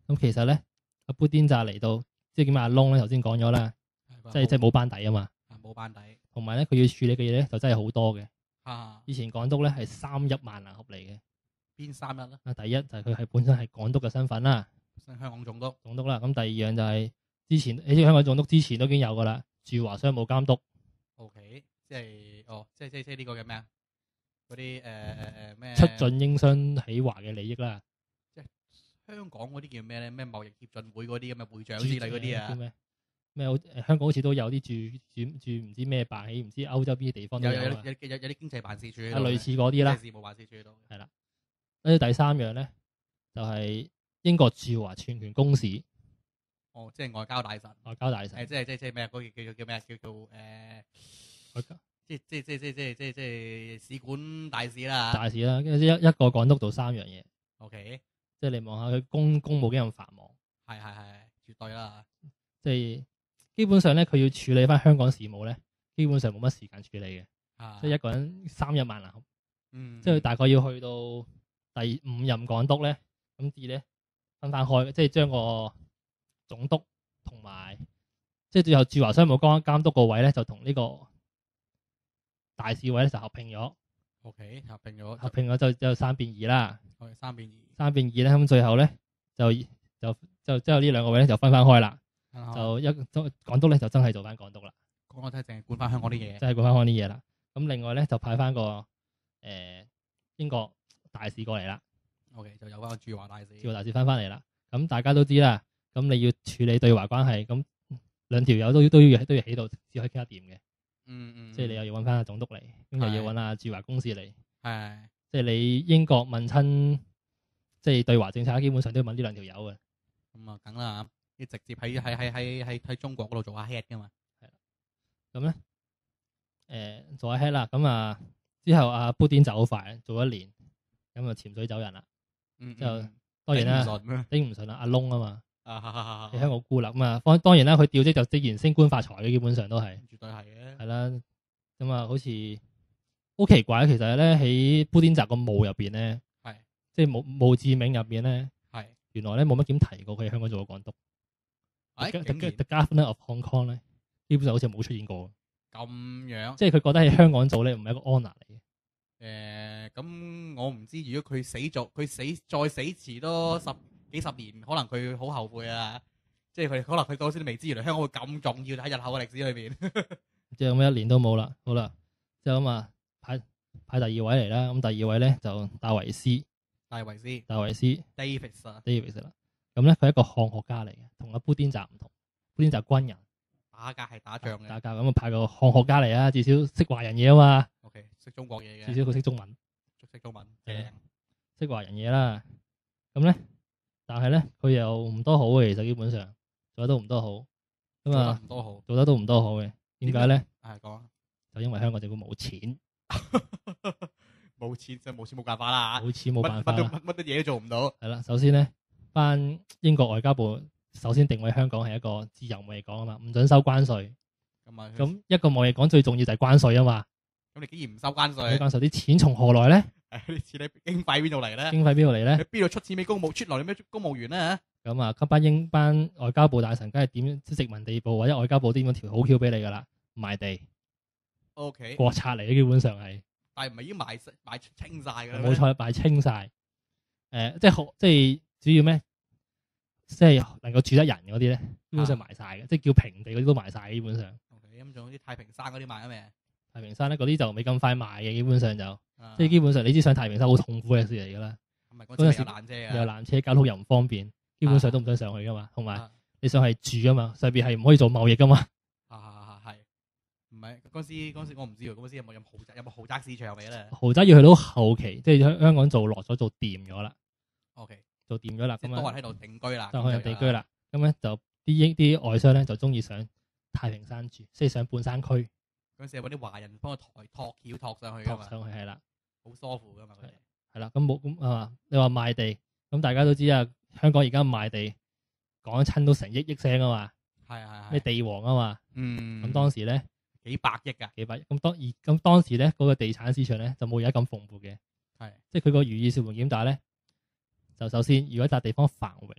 咁其實咧，阿砵甸乍嚟到，即係點啊？阿窿咧，頭先講咗啦，即係即係冇班底啊嘛。 冇班底。 同埋咧，佢要處理嘅嘢咧，就真係好多嘅。 啊， 以前港督咧係三一萬能俠嚟嘅。 邊三一咧？ 啊，第一就係佢係本身係港督嘅身份啦， 香港總督。 總督啦。咁第二樣就係之前，你知香港總督之前都已經有噶啦，駐華商務監督。 O K，即係哦，即係即係即係呢個叫咩啊？嗰啲誒誒誒咩？ 促進英商起華嘅利益啦。 即係香港嗰啲叫咩咧？咩貿易協進會嗰啲咁嘅會長之類嗰啲啊？ 叫咩？咩？誒香港好似都有啲駐駐駐唔知咩辦喺唔知歐洲邊啲地方都有有有有有有啲經濟辦事處。 啊，類似嗰啲啦。 事務辦事處都係啦。跟住第三樣咧，就係英國駐華全權公使。 哦，即係外交大臣。 外交大臣。 誒，即係即係即係咩？嗰個叫叫叫咩？叫做誒， 外交。 即即即即即即即使館大使啦。 大使啦，跟住一一個港督做三樣嘢。 O K。即係你望下佢公公務幾咁繁忙。 係係係，絕對啦。 即係基本上咧，佢要處理翻香港事務咧，基本上冇乜時間處理嘅。 啊。即係一個人三一萬能俠。 嗯。 即係大概要去到第五任港督咧，咁至咧分翻開，即係將個總督同埋即係最後駐華商務監監督個位咧，就同呢個大使位咧就合併咗。 O K，合併咗。 合併咗就就三變二啦。 係三變二。三變二咧，咁最後咧就就就之後呢兩個位咧就分翻開啦。 嗯、 就一港督咧就真係做翻港督啦。 講我睇淨係管翻香港啲嘢。 真係管翻香港啲嘢啦。咁另外咧就派翻個誒、呃、英國大使過嚟啦。 O、okay, K， 就有翻個駐華大使。 駐華大使翻翻嚟啦。咁大家都知啦。咁你要處理對華關係，咁兩條友都都要都要喺度先可以傾得掂嘅。 嗯嗯。即係你又要揾翻個總督嚟，咁又要揾阿駐華公使嚟。 係。 即係你英國問親，即係對華政策，基本上都要問呢兩條友嘅。 咁啊，梗啦，要直接喺喺喺喺喺喺中國嗰度做下 head 噶嘛。 係啦。咁咧，誒、呃、做下 head 啦。咁啊，之後阿砵甸就好快，做一年，咁啊潛水走人啦。 嗯。 之後當然啦，頂唔順啦，阿窿啊嘛。 啊！ 喺香港孤立啊嘛。當當然啦，佢調職就職員升官發財嘅，基本上都係。 絕對係嘅。係啦。咁啊，好似好奇怪，其實咧喺砵甸乍個墓入邊咧，係即係墓墓誌銘入邊咧，係原來咧冇乜點提過佢喺香港做過港督。 誒，竟然 The Governor of Hong Kong 咧，基本上好似冇出現過。 咁樣， 即係佢覺得喺香港做咧，唔係一個 honour 嚟嘅。 誒，咁我唔知，如果佢死咗，佢死再死遲多十幾十年，可能佢好後悔啊！即係佢可能佢嗰時都未知，原來香港會咁重要喺日後嘅歷史裏邊。即係咁一年都冇啦，好啦，之後咁啊派派第二位嚟啦。咁第二位咧就戴維斯， 戴維斯， 戴維斯 ，Davis 啊 ，Davis 啦。咁咧佢係一個漢學家嚟嘅，同阿砵甸乍唔同。砵甸乍軍人， 打架係打仗嘅， 打架咁啊派個漢學家嚟啊，至少識華人嘢啊嘛。 OK，識中國嘢嘅， 至少佢識中文， 識中文， 誒，識華人嘢啦。咁咧，但係咧佢又唔多好嘅，其實基本上做得都唔多好。咁啊， 唔多好， 做得都唔多好嘅。點解咧？ 係講， 就因為香港政府冇錢， 冇錢就冇錢冇辦法啦。 冇錢冇辦法， 乜都乜都嘢都做唔到。 係啦，首先咧，翻英國外交部首先定位香港係一個自由貿易港啊嘛，唔准收關稅。咁啊，咁一個貿易港最重要就係關稅啊嘛。 咁你竟然唔收關稅？ 關稅啲錢從何來咧？ 誒，啲錢喺經費邊度嚟咧？ 經費邊度嚟咧？ 你邊度出錢俾公務出來咩公務員咧？ 咁啊，班英班外交部大臣梗係點殖民地部或者外交部點樣條好橋俾你噶啦？賣地。O K。國策嚟嘅，基本上係。 但係唔係已經賣賣清晒㗎啦？ 冇錯，賣清晒。誒、呃，即係好，即係主要咩？即係能夠住得人嗰啲咧，基本上賣晒嘅，啊、即係叫平地嗰啲都賣晒，基本上。 O K，咁仲有啲太平山嗰啲賣咗未？ 太平山咧，嗰啲就未咁快賣嘅，基本上就， 啊、 即係基本上你知上太平山好痛苦嘅事嚟㗎啦。 嗰陣時有纜車啊， 有纜車，交通又唔方便，基本上都唔想上去㗎嘛。同埋、啊、你想係住㗎嘛，上邊係唔可以做貿易㗎嘛。 啊係，唔係嗰陣時嗰陣時我唔知喎，嗰陣時有冇有豪宅有冇豪宅市場嚟咧？ 豪宅要去到後期，即係香香港做落咗做掂咗啦。 O K， 做掂咗啦，咁啊， 多人喺度定居啦， 多人定居啦。咁咧就啲英啲外商咧就中意上太平山住，即係上半山區。 嗰陣時揾啲華人幫佢抬托橋托上去㗎嘛。 托上去係啦， 好舒服㗎嘛佢哋。 係啦，咁冇咁啊！你話賣地，咁大家都知啊，香港而家賣地講親都成億億聲啊嘛。 係係係。咩地王啊嘛。 嗯。咁當時咧幾百億㗎。幾百億。咁當而咁當時咧嗰個地產市場咧就冇而家咁蓬勃嘅。係。即係佢個如意算盤點打咧？就首先，如果笪地方繁榮咧，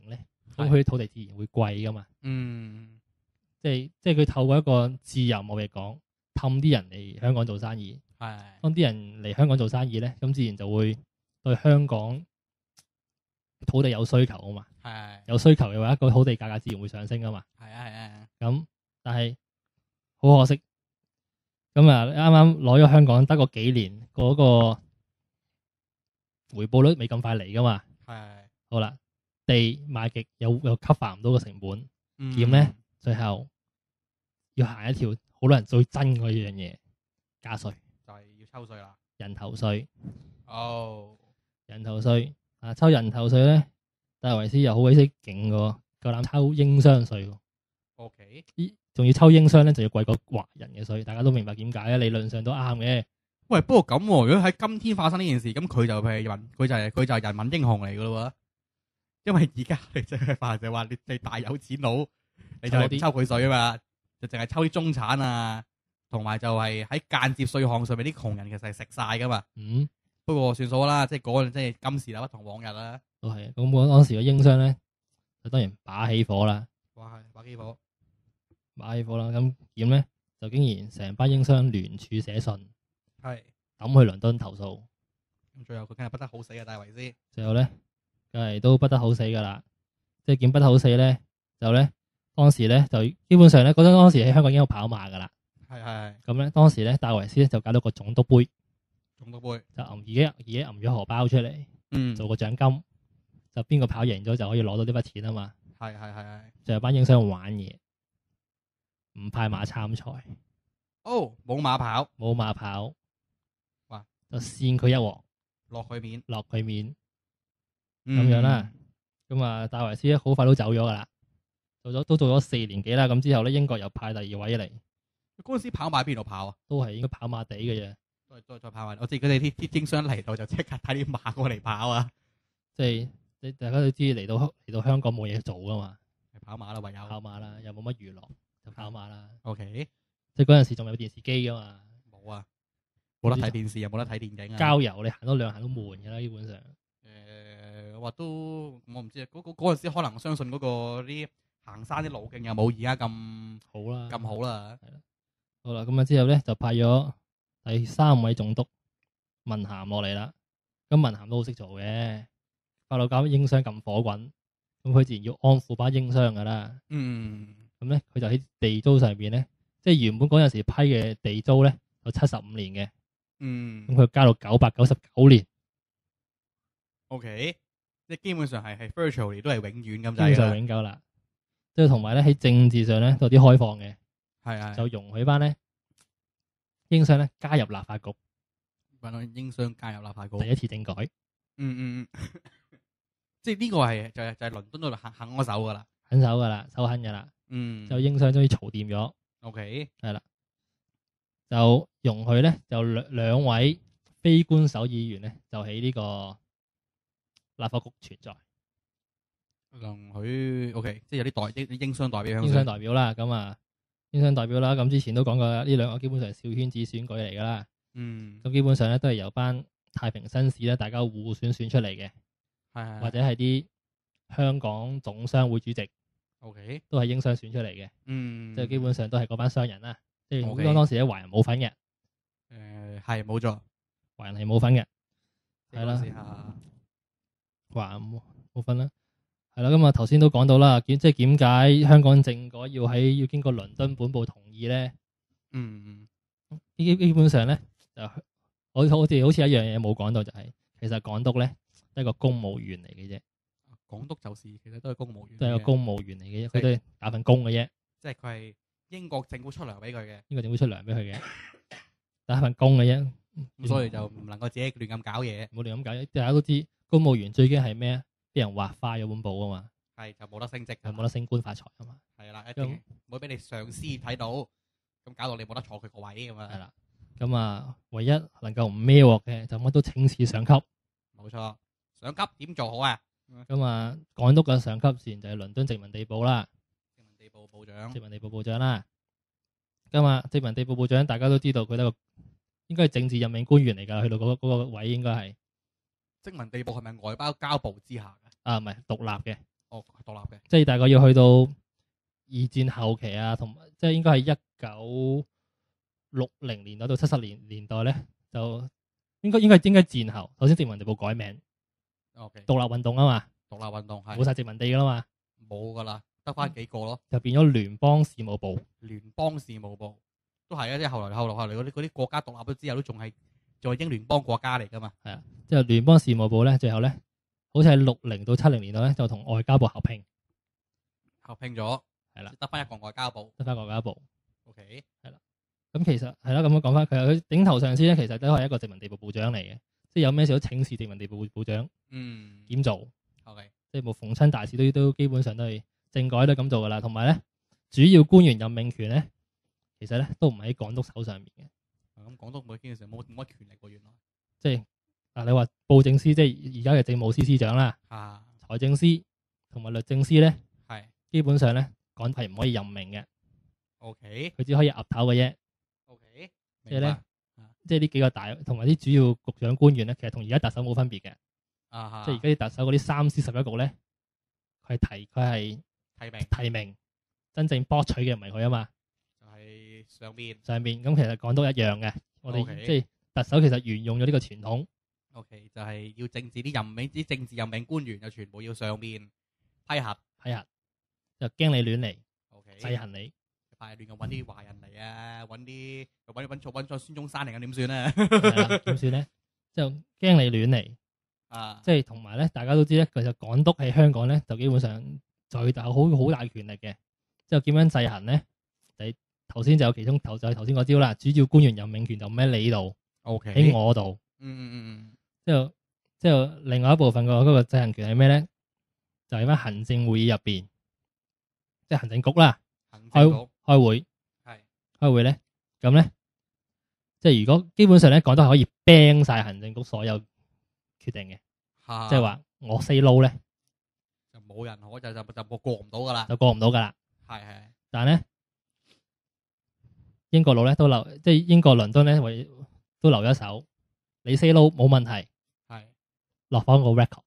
咁佢土地自然會貴噶嘛。 嗯， 即係即係佢透過一個自由貿易港氹啲人嚟香港做生意。 係當啲人嚟香港做生意咧，咁自然就會對香港土地有需求啊嘛。 係有需求嘅話，個土地價格自然會上升啊嘛。 係啊係啊， 咁但係好可惜，咁啊啱啱攞咗香港得個幾年，嗰、個回報率未咁快嚟噶嘛。 係好啦，地賣極又又 cover 唔到個成本， 嗯點咧？最後要行一條好多人最憎嗰樣嘢，加稅， 就係要抽稅啦。 人頭稅。 哦， 人頭稅啊，抽人頭稅咧，戴維斯又好鬼死勁嘅喎，夠膽抽英商稅喎。 O K， 咦，仲要抽英商咧，就要貴過華人嘅稅，大家都明白點解啊？理論上都啱嘅。 喂，不過咁喎，如果喺今天發生呢件事，咁佢就係人，佢就係佢就係人民英雄嚟噶咯喎。因為而家你淨係話就話你你大有錢佬，你就係唔抽佢稅啊嘛，就淨係抽啲中產啊，同埋就係喺間接稅項上面啲窮人其實係食晒噶嘛。 嗯， 不過算數啦，即係嗰陣即係今時啦，不同往日啦。 都係。咁我當時嘅英商咧，就當然把起火啦， 哇，係把幾火， 把起火啦。咁點咧？就竟然成班英商聯署寫信， 係抌去倫敦投訴。 咁最後佢梗係不得好死啊，戴維斯。 最後咧，梗係都不得好死噶啦。即係見不得好死咧，就咧當時咧就基本上咧嗰陣當時喺香港已經有跑馬噶啦。 係係咁咧當時咧戴維斯咧就搞到個總督杯， 總督杯， 就揞而家而家揞咗荷包出嚟嗯， 做個獎金，就邊個跑贏咗就可以攞到呢筆錢啊嘛。 係係係係。 就係班英商玩嘢，唔派馬參賽， 哦，冇馬跑， 冇馬跑， 哇， 就扇佢一鑊， 落佢面落佢面咁咁樣啦。咁啊，戴維斯咧好快都走咗噶啦，做咗都做咗四年幾啦。咁之後咧，英國又派第二位嚟， 嗰陣時跑馬喺邊度跑啊？ 都係應該跑馬地嘅啫。 都係都係再跑馬。我知佢哋啲啲英商嚟到就即刻睇啲馬過嚟跑啊！ 即係你大家都知嚟到嚟到香港冇嘢做噶嘛， 係跑馬啦，唯有跑馬啦，又冇乜娛樂，就跑馬啦。 OK， 即係嗰陣時仲有電視機噶嘛， 冇啊，冇得睇電視又冇得睇電影啊。 郊遊你行多兩行都悶㗎啦，基本上。 誒，我話都我唔知啊。嗰嗰嗰陣時可能相信嗰個啲行山啲路徑又冇而家咁好啦， 咁好啦。 好啦，咁啊之後咧就派咗第三位總督文咸落嚟啦。咁文咸都好識做嘅，法老搞英商咁火滾，咁佢自然要安撫班英商噶啦。 嗯， 咁咧佢就喺地租上邊咧，即係原本嗰陣時批嘅地租咧有七十五年嘅， 嗯咁佢加到九百九十九年， ，OK，即係基本上係係 virtually 都係永遠咁基本上滯㗎啦。 永久啦。即係同埋咧喺政治上咧都有啲開放嘅， 係係就容許班咧英商咧加入立法局， 揾到英商加入立法局。 第一次政改。 嗯嗯嗯，即係呢個係就係就係倫敦嗰度肯肯嗰手噶啦。 肯手噶啦，手肯噶啦， 嗯， 就英商終於嘈掂咗。 OK， 係啦，就容許咧就兩兩位非官守議員咧就喺呢個立法局存在， 容許 OK，即係有啲代啲英商代表英商代表啦。咁啊，英商代表啦。咁之前都講過啦，呢兩個基本上係小圈子選舉嚟噶啦。 嗯， 咁基本上咧都係由班太平紳士咧大家互選選出嚟嘅， 係或者係啲香港總商會主席 OK， 都係英商選出嚟嘅， 嗯， 即係基本上都係嗰班商人啦。即係好 OK 多當時咧華人冇份嘅， 誒係冇錯， 華人係冇份嘅，係啦試下華人冇冇份啦。係啦，咁啊頭先都講到啦，即係點解香港政改要喺要經過倫敦本部同意咧？ 嗯基基本上咧就我好似好似一樣嘢冇講到，就係其實港督咧都係個公務員嚟嘅啫， 港督就是其實都係公務員嚟嘅， 都係個公務員嚟嘅啫， 即係佢都係打份工嘅啫。 即係佢係英國政府出糧俾佢嘅， 應該政府出糧俾佢嘅，打份工嘅啫。 咁所以就唔能夠自己亂咁搞嘢， 唔好亂咁搞。大家都知公務員最驚係咩啊？俾人畫花咗本簿啊嘛， 係就冇得升職㗎， 就冇得升官發財啊嘛。 係啦，一定唔會俾你上司睇到，咁搞到你冇得坐佢個位咁啊。 係啦，咁啊，唯一能夠唔孭鑊嘅就乜都請示上級。 冇錯，上級點做好啊？ 咁啊，港督嘅上級自然就係倫敦殖民地部啦， 殖民地部部長殖民地部部長啦。咁啊，殖民地部部長大家都知道佢係個應該係政治任命官員嚟㗎，去到嗰個嗰個位應該係殖民地部係咪外包交部之下嘅？ 啊，唔係獨立嘅， 哦，獨立嘅。 即係大概要去到二戰後期啊，同埋即係應該係一九六零年代到七十年年代咧，就應該應該應該戰後，首先殖民地部改名， OK， 獨立運動啊嘛， 獨立運動係冇晒殖民地噶啦嘛， 冇噶啦，得翻幾個咯， 就變咗聯邦事務部。 聯邦事務部都係啊，即係後來後來後來嗰啲嗰啲國家獨立咗之後，都仲係仲係英聯邦國家嚟噶嘛。 係啊，即係聯邦事務部咧，最後咧，好似係六零到七零年代咧，就同外交部合併， 合併咗， 係啦， 得翻一個外交部。 得翻外交部。 OK， 係啦，咁其實係啦，咁樣講翻，佢佢頂頭上司咧，其實都係一個殖民地部部長嚟嘅，即係有咩事都請示殖民地部部長嗯點做。 ，OK， 即係冇逢親大事都都基本上都係政改都係咁做噶啦，同埋咧主要官員任命權咧，其實咧都唔喺港督手上面嘅， 咁港督冇經常冇冇乜權力喎，原來即係嗱你話布政司即係而家嘅政務司司長啦， 啊， 財政司同埋律政司咧， 係基本上咧港係唔可以任命嘅， OK 佢只可以岌頭嘅啫。 OK， 即係咧，即係呢幾個大同埋啲主要局長官員咧，其實同而家特首冇分別嘅， 啊， 即係而家啲特首嗰啲三司十一局咧，佢係提佢係提名提名，真正博取嘅唔係佢啊嘛。 就係上邊上面咁其實港督一樣嘅，我哋 OK 即係特首其實沿用咗呢個傳統， OK 就係要政治啲任命啲政治任命官員就全部要上邊批核批核就驚你亂嚟， OK， 制衡你， 快亂咁揾啲華人嚟啊，揾啲揾揾錯揾錯孫中山嚟嘅點算啊？ 係啦，點算咧？就驚你亂嚟， 啊， 即係同埋咧，大家都知咧，其實港督喺香港咧就基本上最大好好大權力嘅，之後點樣制衡咧？就頭先就有其中頭就係頭先嗰招啦，主要官員任命權就唔喺你度， OK， 喺我度， 嗯嗯嗯之後之後另外一部分個嗰個制衡權係咩咧？就係翻行政會議入邊，即係行政局啦。 嗯，行政局開會係開會咧，咁咧，即係如果基本上咧，港督係可以 ban 晒行政局所有決定嘅，即係話我 say no 咧， 就冇人可就就就過過唔到噶啦， 就過唔到噶啦。 係係但係咧，英國佬咧都留，即係英國倫敦咧，為都留一手，你 say no 冇問題， 係落翻個 record，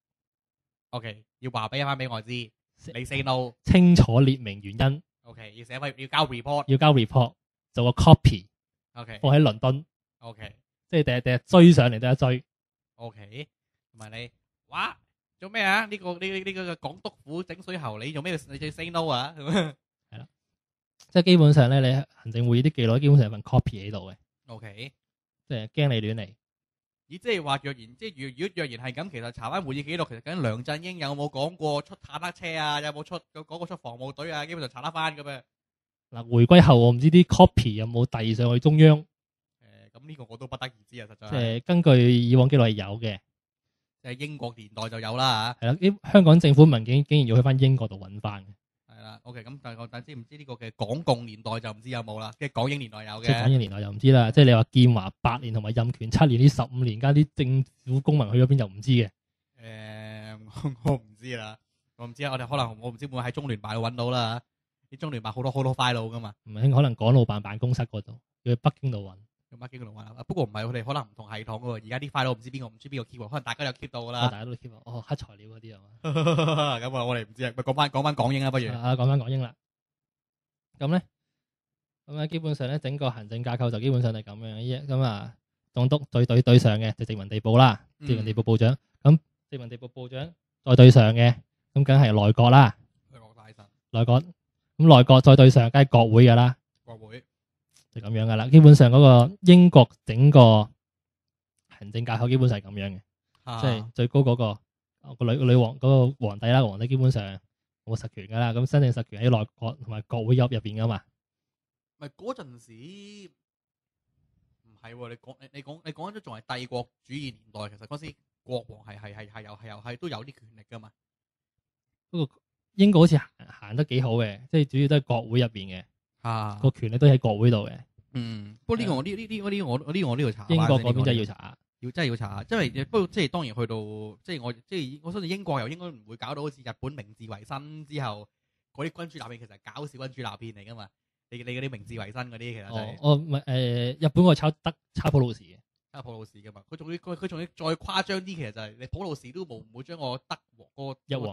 OK，要話俾翻俾我知，你 say no， 清楚列明原因， OK，要寫翻要交 report， 要交 report，做個 copy， OK 放喺倫敦， OK 即係第日第日追上嚟都一追。 OK，同埋你哇做咩啊？呢個呢呢呢個港督府整水喉，你做咩你就 say no 啊？ 即係基本上咧，你行政會議啲記錄基本上有份 copy 喺度嘅， OK， 即係驚你亂嚟。 咦，即係話若然即係如如果若然係咁，其實查翻會議記錄，其實究竟梁振英有冇講過出坦克車啊？有冇出講過出防務隊啊？基本上查得翻嘅咩？ 嗱，回歸後我唔知啲 copy 有冇遞上去中央， 誒，咁呢個我都不得而知啊，實在即係。 係根據以往記錄係有嘅， 即係英國年代就有啦係啦。啲香港政府文件竟然要去翻英國度揾翻嘅， 嚇。係啦，OK，咁但係但知唔知呢個嘅港共年代就唔知有冇啦，即係港英年代有即係港嘅。 英年代就唔知啦。即係你話建華八年同埋任權七年呢十五年間啲政府公民去咗邊就唔知嘅。 誒，我我唔知啦，我唔知啊，我哋可能我唔知會唔會喺中聯辦度揾到啦。啲中聯辦好多好多 file 噶嘛， 唔係可能港老辦辦公室嗰度，要去北京度揾。 用北京嗰度揾啊。不過唔係，佢哋可能唔同系統嘅喎。而家啲 file 唔知邊個唔知邊個 keep 喎，可能大家都有 keep 到噶哦， 啦。 大家都 keep 哦，黑材料嗰啲係嘛？ 咁啊，我哋唔知啊。咪講翻講翻港英啊，不如。 啊，講翻港英啦。咁咧，咁咧基本上咧，整個行政架構就基本上係咁樣嘅。咁啊，總督對對對上嘅就殖民地部啦， 嗯殖民地部部長。咁殖民地部部長再對上嘅，咁梗係內閣啦。 內閣大臣、 內閣咁內閣再對上，梗係國會噶啦， 國會。 就咁樣噶啦。基本上嗰個英國整個行政架構基本上係咁樣嘅， 啊即係最高嗰個個女女王嗰個皇帝啦，皇帝基本上冇實權噶啦。咁真正實權喺內閣同埋國會入入邊噶嘛。 咪嗰陣時唔係喎，你講你你講你講緊都仲係帝國主義年代，其實嗰時國王係係係係有係有係都有啲權力噶嘛。 不過英國好似行行得幾好嘅，即係主要都係國會入邊嘅， 啊個權力都喺國會度嘅。 嗯，不過呢個我呢呢呢呢個我呢個我呢度查翻英國嗰邊先呢個真係要查下。 要真係要查下，因為不過即係當然去到即係我即係我相信英國又應該唔會搞到好似日本明治維新之後嗰啲君主立憲，其實係搞笑君主立憲嚟噶嘛。你你嗰啲明治維新嗰啲其實就哦係， 哦唔係誒，日本我抄得抄普魯士嘅。 加普魯士噶嘛。佢仲要佢佢仲要再誇張啲，其實就係你普魯士都冇唔會將個德皇個一王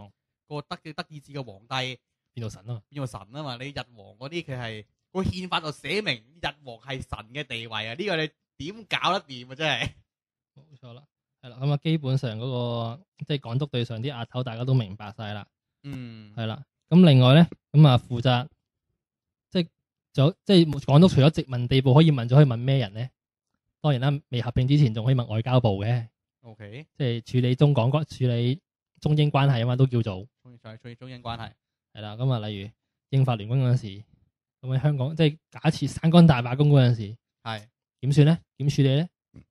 個德嘅德意志嘅皇帝變到神啊嘛， 變做神啊嘛，你日皇嗰啲佢係個憲法就寫明日皇係神嘅地位啊，呢、這個你點搞得掂啊？真係冇錯啦，係啦，咁啊基本上嗰、那個即係港督對上啲額頭大家都明白晒啦， 嗯， 係啦，咁另外咧咁啊負責即係仲有即係港督除咗殖民地部可以問，咗可以問咩人咧？當然啦，未合併之前仲可以問外交部嘅。 OK， 即係處理中港關處理中英關係啊嘛，都叫做中再處理中英關係係啦。咁啊，例如英法聯軍嗰陣時，咁喺香港即係假設省港大罷工嗰陣時， 係點算咧？點處理咧？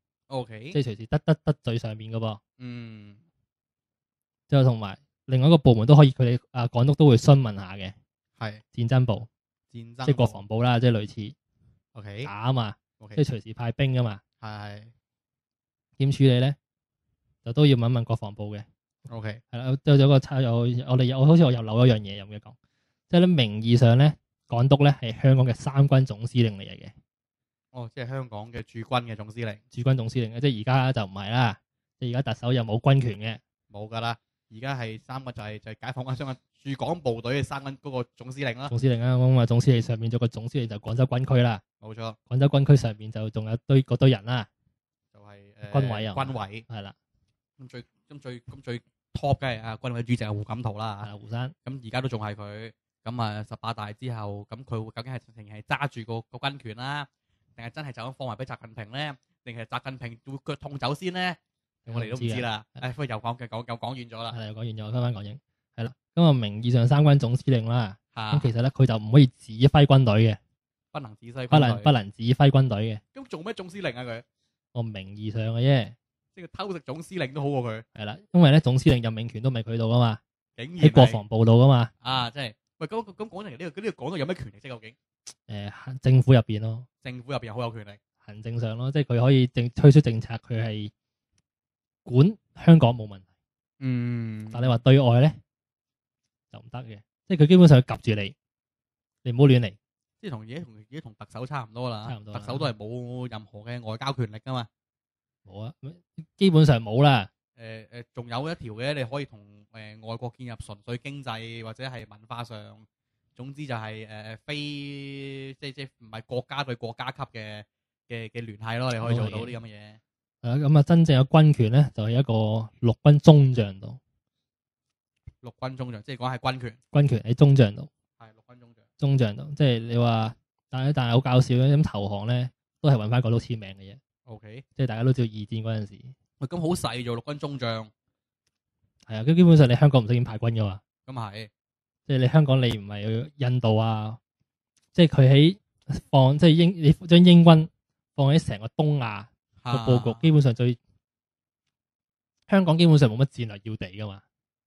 OK， 即係隨時得得得罪上面噶噃。 嗯， 之後同埋另外一個部門都可以，佢哋啊港督都會詢問下嘅。 係戰爭部， 戰爭即係國防部啦，即係類似 OK， 打啊嘛， OK， 即係隨時派兵噶嘛。 係點處理咧？就都要問問國防部嘅。 OK， 係啦，有有個差有我哋有好似我又漏咗一樣嘢有嘅講，即係咧名義上咧，港督咧係香港嘅三軍總司令嚟嘅。 哦，即係香港嘅駐軍嘅總司令， 駐軍總司令嘅，即係而家就唔係啦，即係而家特首又冇軍權嘅， 冇噶啦，而家係三個就係、是、就係、是、解放軍相關駐港部隊嘅三軍嗰個總司令啦， 總司令啊，咁啊總司令上面仲有個總司令就廣州軍區啦， 冇錯， 廣州軍區上面就仲有堆嗰堆人啦， 就係、是、誒、呃、 軍委啊， 軍委係啦， 咁最咁最咁最 top 嘅係啊軍委主席係胡錦濤啦， 係胡生， 咁而家都仲係佢，咁啊十八大之後，咁佢究竟係仍然係揸住個個軍權啦，定係真係就咁放埋俾習近平咧？定係習近平會腳痛走先咧？我哋都唔知啦。誒，不過又講嘅講又講完咗啦。 係啦，又講完咗，翻返講英，係啦。咁啊，名義上三軍總司令啦，咁、 嚇， 其實咧佢就唔可以指揮軍隊嘅， 不能指揮軍隊， 不能不能指揮軍隊嘅。 咁做咩總司令啊佢？ 我名義上嘅啫， 即係偷食總司令都好過佢。 係啦，因為咧總司令任命權都唔係佢度噶嘛， 竟然喺國防部度噶嘛。 啊，即係喂咁咁講嚟呢個呢個講到有咩權力啫？究竟誒，政府入邊咯， 政府入邊好有權力， 行政上咯，即係佢可以政推出政策，佢係管香港冇問題。 嗯， 但你話對外咧就唔得嘅，即係佢基本上夾住你，你唔好亂嚟。 即係同而家同而家同特首差唔多啦， 差唔多啦特首都係冇任何嘅外交權力噶嘛。 冇啊，基本上冇啦。 誒誒，仲有一條嘅，你可以同誒外國建立純粹經濟或者係文化上，總之就係誒非即係即係唔係國家對國家級嘅嘅嘅聯繫咯，你可以做到啲咁嘅嘢。 係啊，咁啊，真正嘅軍權咧就係一個陸軍中將度， 陸軍中將，即係講係軍權， 軍權喺中將度， 係陸軍中將。 中將度，即係你話，但係但係好搞笑嘅，咁投降咧都係揾翻港督簽名嘅啫。 OK， 即係大家都知道二戰嗰陣時， 喂咁好細做陸軍中將， 係啊，咁基本上你香港唔使點派軍噶嘛。 咁係即係你香港你唔係去印度啊，即係佢喺放即係英你將英軍放喺成個東亞個佈局，基本上最香港基本上冇乜戰略要地噶嘛，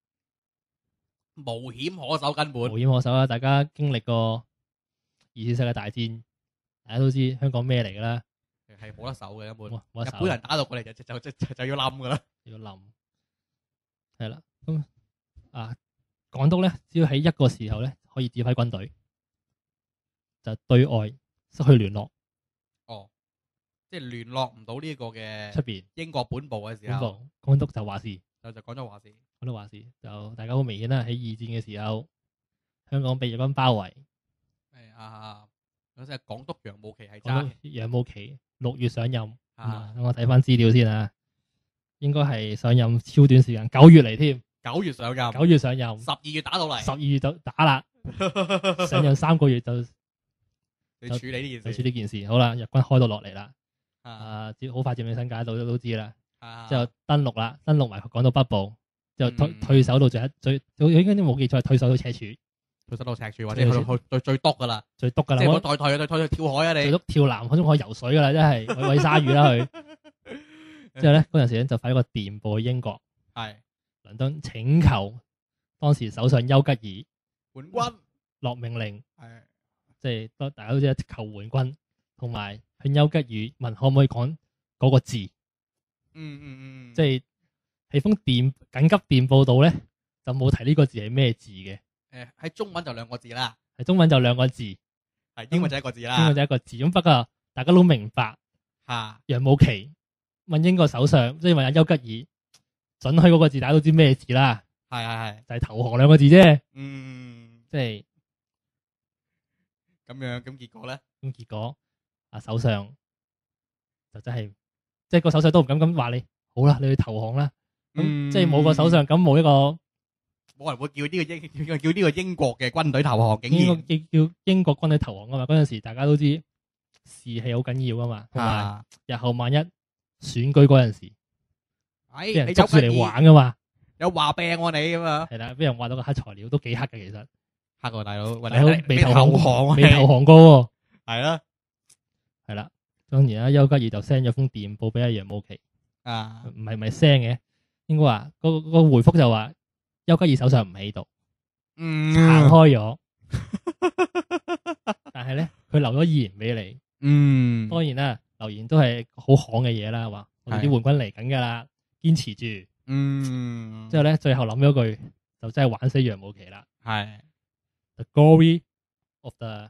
無險可守根本。 無險可守啦。大家經歷過二次世界大戰，大家都知香港咩嚟噶啦， 係冇得守嘅根本。 冇冇得守日本人打到過嚟就就就就就要冧噶啦。 要冧，係啦。咁啊，港督咧只要喺一個時候咧可以指揮軍隊，就對外失去聯絡。 哦，即係聯絡唔到呢個嘅出邊英國本部嘅時本候， 部港督就話事， 就就講咗話事。 港督話事，就大家好明顯啦。喺二戰嘅時候，香港被日軍包圍， 誒啊，嗰陣係港督楊慕琦係港揸督楊慕琦六月上任， 啊， 等我睇翻資料先啊，應該係上任超短時間，九月嚟添， 九月上任， 九月上任， 十二月打到嚟， 十二月就打啦，上任三個月就你處理呢件事， 就處呢件事。好啦，日軍開到落嚟啦， 啊啊，好快佔領新界，都都知啦。 啊， 之後登陸啦，登陸埋港島北部，之後退嗯退守到最一最，我應該都冇記錯，係退守到赤柱， 佢收到赤柱或者去到去最最篤噶啦， 最篤噶啦。 即係我我代退退退跳海啊你， 最篤跳南海中可以游水噶啦，真係餵餵鯊魚啦佢。之後咧嗰陣時咧就發一個電報去英國係倫敦，請求當時首相丘吉爾援軍， 落命令， 係即係都大家都知啦，求援軍，同埋向丘吉爾問可唔可以講嗰個字， 嗯嗯嗯， 即係喺封電緊急電報度咧就冇提呢個字係咩字嘅， 誒喺中文就兩個字啦， 係中文就兩個字， 係英文就一個字啦， 英文就一個字。咁不過大家都明白， 嚇楊慕琦問英國首相，即係問阿丘吉爾准許嗰個字，大家都知咩字啦。 係係係， 就係投降兩個字啫。 嗯， 即係咁樣，咁結果咧， 咁結果啊首相就真係，即係個首相都唔敢咁話你，好啦，你去投降啦。咁、 嗯即係冇個首相，咁冇一個冇人會叫呢個英叫呢個英國嘅軍隊投降，竟英國然叫叫英國軍隊投降噶嘛？嗰陣時大家都知士氣好緊要噶嘛，同埋啊， 日後萬一選舉嗰陣時， 哎， 俾人你捉住嚟有玩噶嘛， 有話病我你咁啊， 係啦，俾人畫到個黑材料都幾黑嘅其實， 黑個大佬， 大佬未投降降啊， 未投降過喎， 係啦， 係啦。當然啦，丘吉爾就 send 咗封電報俾阿楊慕琦， 啊， 唔係唔係 send 嘅，應該話個個回覆就話丘吉爾首相唔喺度， 嗯， 行開咗，但係咧佢留咗言俾你。 嗯， 當然啦，留言都係好行嘅嘢啦，話我哋啲援軍嚟緊噶啦，堅持住。 嗯， 之後咧，最後諗咗句，就真係玩死楊慕琦啦。 係， The glory of the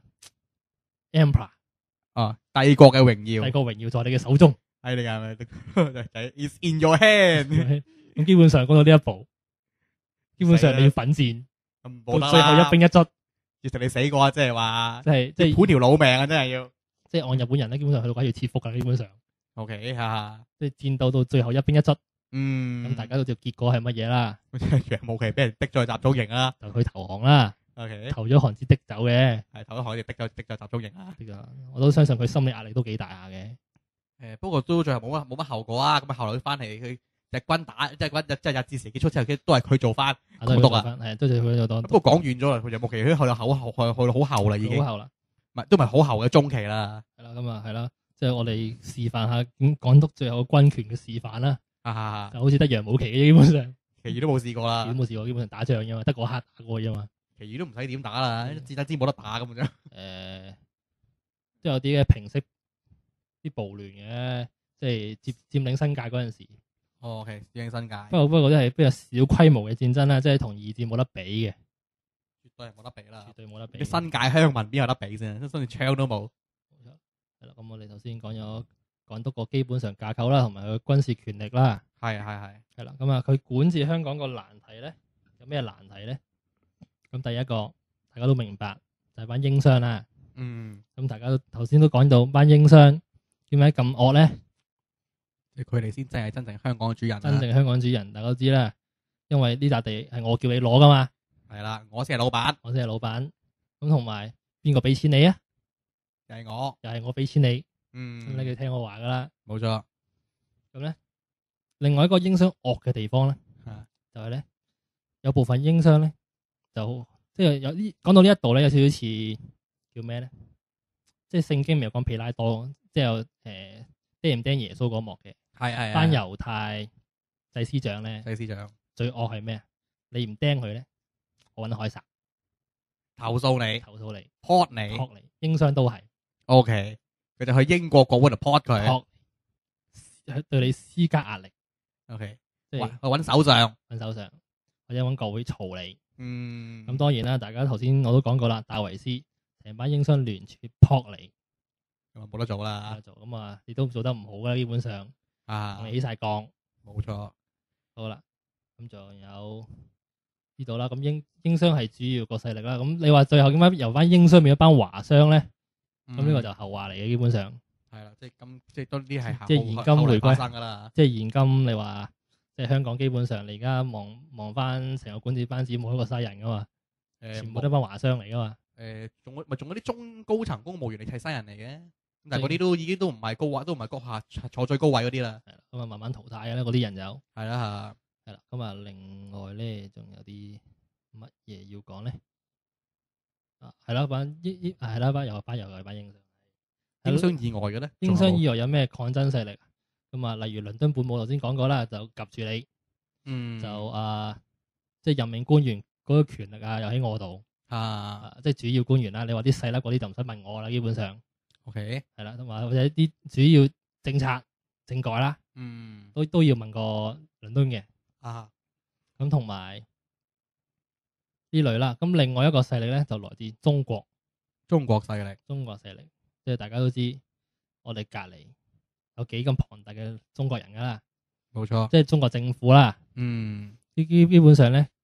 emperor， 哦，帝國嘅榮耀帝，國榮耀在你嘅手中。 係你係咪？It's in your hand， 咁基本上講到呢一步，基本上你要奮戰咁冇得到最後一兵一卒， 要同你死過啊！即係話， 即係即係盤條老命啊！真係要。 即係按日本人咧，基本上去到鬼要切腹噶，基本上 OK，哈， 即係戰鬥到最後一兵一卒，咁、 嗯， 大家都知道結果係乜嘢啦， 楊慕琦俾人逼咗去集中營啦。 就去投降啦， OK， 投咗韓之的走嘅。 係頭一海就逼咗逼咗集中營啦。 呢個我都相信佢心理壓力都幾大下嘅。 誒，不過都最後冇乜冇乜後果啊。咁啊，後來佢翻嚟，佢日軍打即係軍即係日治時結束之後，佢都係佢做翻港督啊。 係都係佢做當。 不過講遠咗啦，佢楊慕琦佢去到後後去去到好後啦，已經好後啦， 唔係都唔係好後嘅中期啦。 係啦，咁啊係啦，即係我哋示範下咁港督最後軍權嘅示範啦。 啊， 就好似得楊慕琦嘅，基本上其餘都冇試過啦都，冇試過，基本上打仗啫嘛，得嗰刻打過啫嘛。 其餘都唔使點打啦，戰爭知冇得打咁樣。 誒，都有啲嘅平息啲暴亂嘅，即係佔佔領新界嗰陣時。 哦，OK，佔領新界， 不過不過都係比較小規模嘅戰爭啦，即係同二戰冇得比嘅， 絕對係冇得比啦絕。對冇得比。 啲新界鄉民邊有得比先？甚至槍都冇。 係啦，咁我哋頭先講咗港督個基本上架構啦，同埋佢軍事權力啦。 係係係。 係啦，咁啊，佢管治香港個難題咧，有咩難題咧？咁第一個大家都明白，就係班英商啦。 嗯， 咁大家都頭先都講到班英商點解咁惡咧？ 佢哋先真係真正香港嘅主人。 真正香港主人，大家都知啦，因為呢笪地係我叫你攞噶嘛， 係啦，我先係老闆， 我先係老闆。咁同埋邊個俾錢你啊？ 就係我。 又係我俾錢你，咁嗯， 你要聽我話噶啦。 冇錯。 咁咧，另外一個英商惡嘅地方咧， 啊就係咧，有部分英商咧就即係有啲講到呢一度咧，有少少似叫咩咧？即係聖經咪有講皮拉多，即係有誒釘唔釘耶穌嗰幕嘅。 係係班猶太祭司長咧， 祭司長最惡係咩啊？你唔釘佢咧，我揾凱撒投訴你投訴你， ，pot 你撲你。英商都係 ，OK，佢就去英國國會度 pot 佢撲，對你施加壓力， ，OK， 即係去揾首相， 揾手上或者揾國會嘈你。 嗯， 咁當然啦，大家頭先我都講過啦，戴維斯成班英商聯署撲你， 咁冇得做啦， 做咁啊，你都做得唔好噶，基本上啊同，你起晒槓。 冇錯， 好啦，咁仲有呢度啦。咁英英商係主要個勢力啦。咁你話最後點解由翻英商變咗班華商咧？咁呢、 嗯個就後話嚟嘅，基本上係啦，即係今即係都呢啲係即係現今後來回歸發生噶啦， 即係現今你話即係香港基本上你而家望望翻成個管治班子冇一個西人噶嘛， 誒全部都係班華商嚟噶嘛。 誒，仲咪仲嗰啲中高層公務員你係西人嚟嘅，咁但係嗰啲都已經都唔係高位，都唔係高下坐最高位嗰啲啦， 係啦，咁啊慢慢淘汰嘅啦，嗰啲人就係啦係啦。咁啊，另外咧仲有啲乜嘢要講咧？啊，係啦，班英英係啦，班又係班又係班英商。 嚇，英商以外嘅咧， 英商以外， 外有咩抗爭勢力？咁啊，例如倫敦本部頭先講過啦，就及住你， 嗯， 就啊，即係任命官員嗰個權力啊，又喺我度啊啊，即係主要官員啦。你話啲細粒嗰啲就唔使問我啦，基本上 ，OK， 係啦，同埋或者啲主要政策政改啦， 嗯， 都都要問過倫敦嘅。 啊， 咁同埋呢類啦。咁另外一個勢力咧，就來自中國， 中國勢力， 中國勢力，即係大家都知，我哋隔離有幾咁龐大嘅中國人噶啦， 冇錯， 即係中國政府啦。 嗯， 基基基本上咧，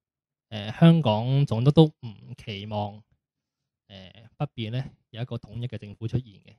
呃、香港總督都唔期望誒、呃、北邊咧有一個統一嘅政府出現嘅。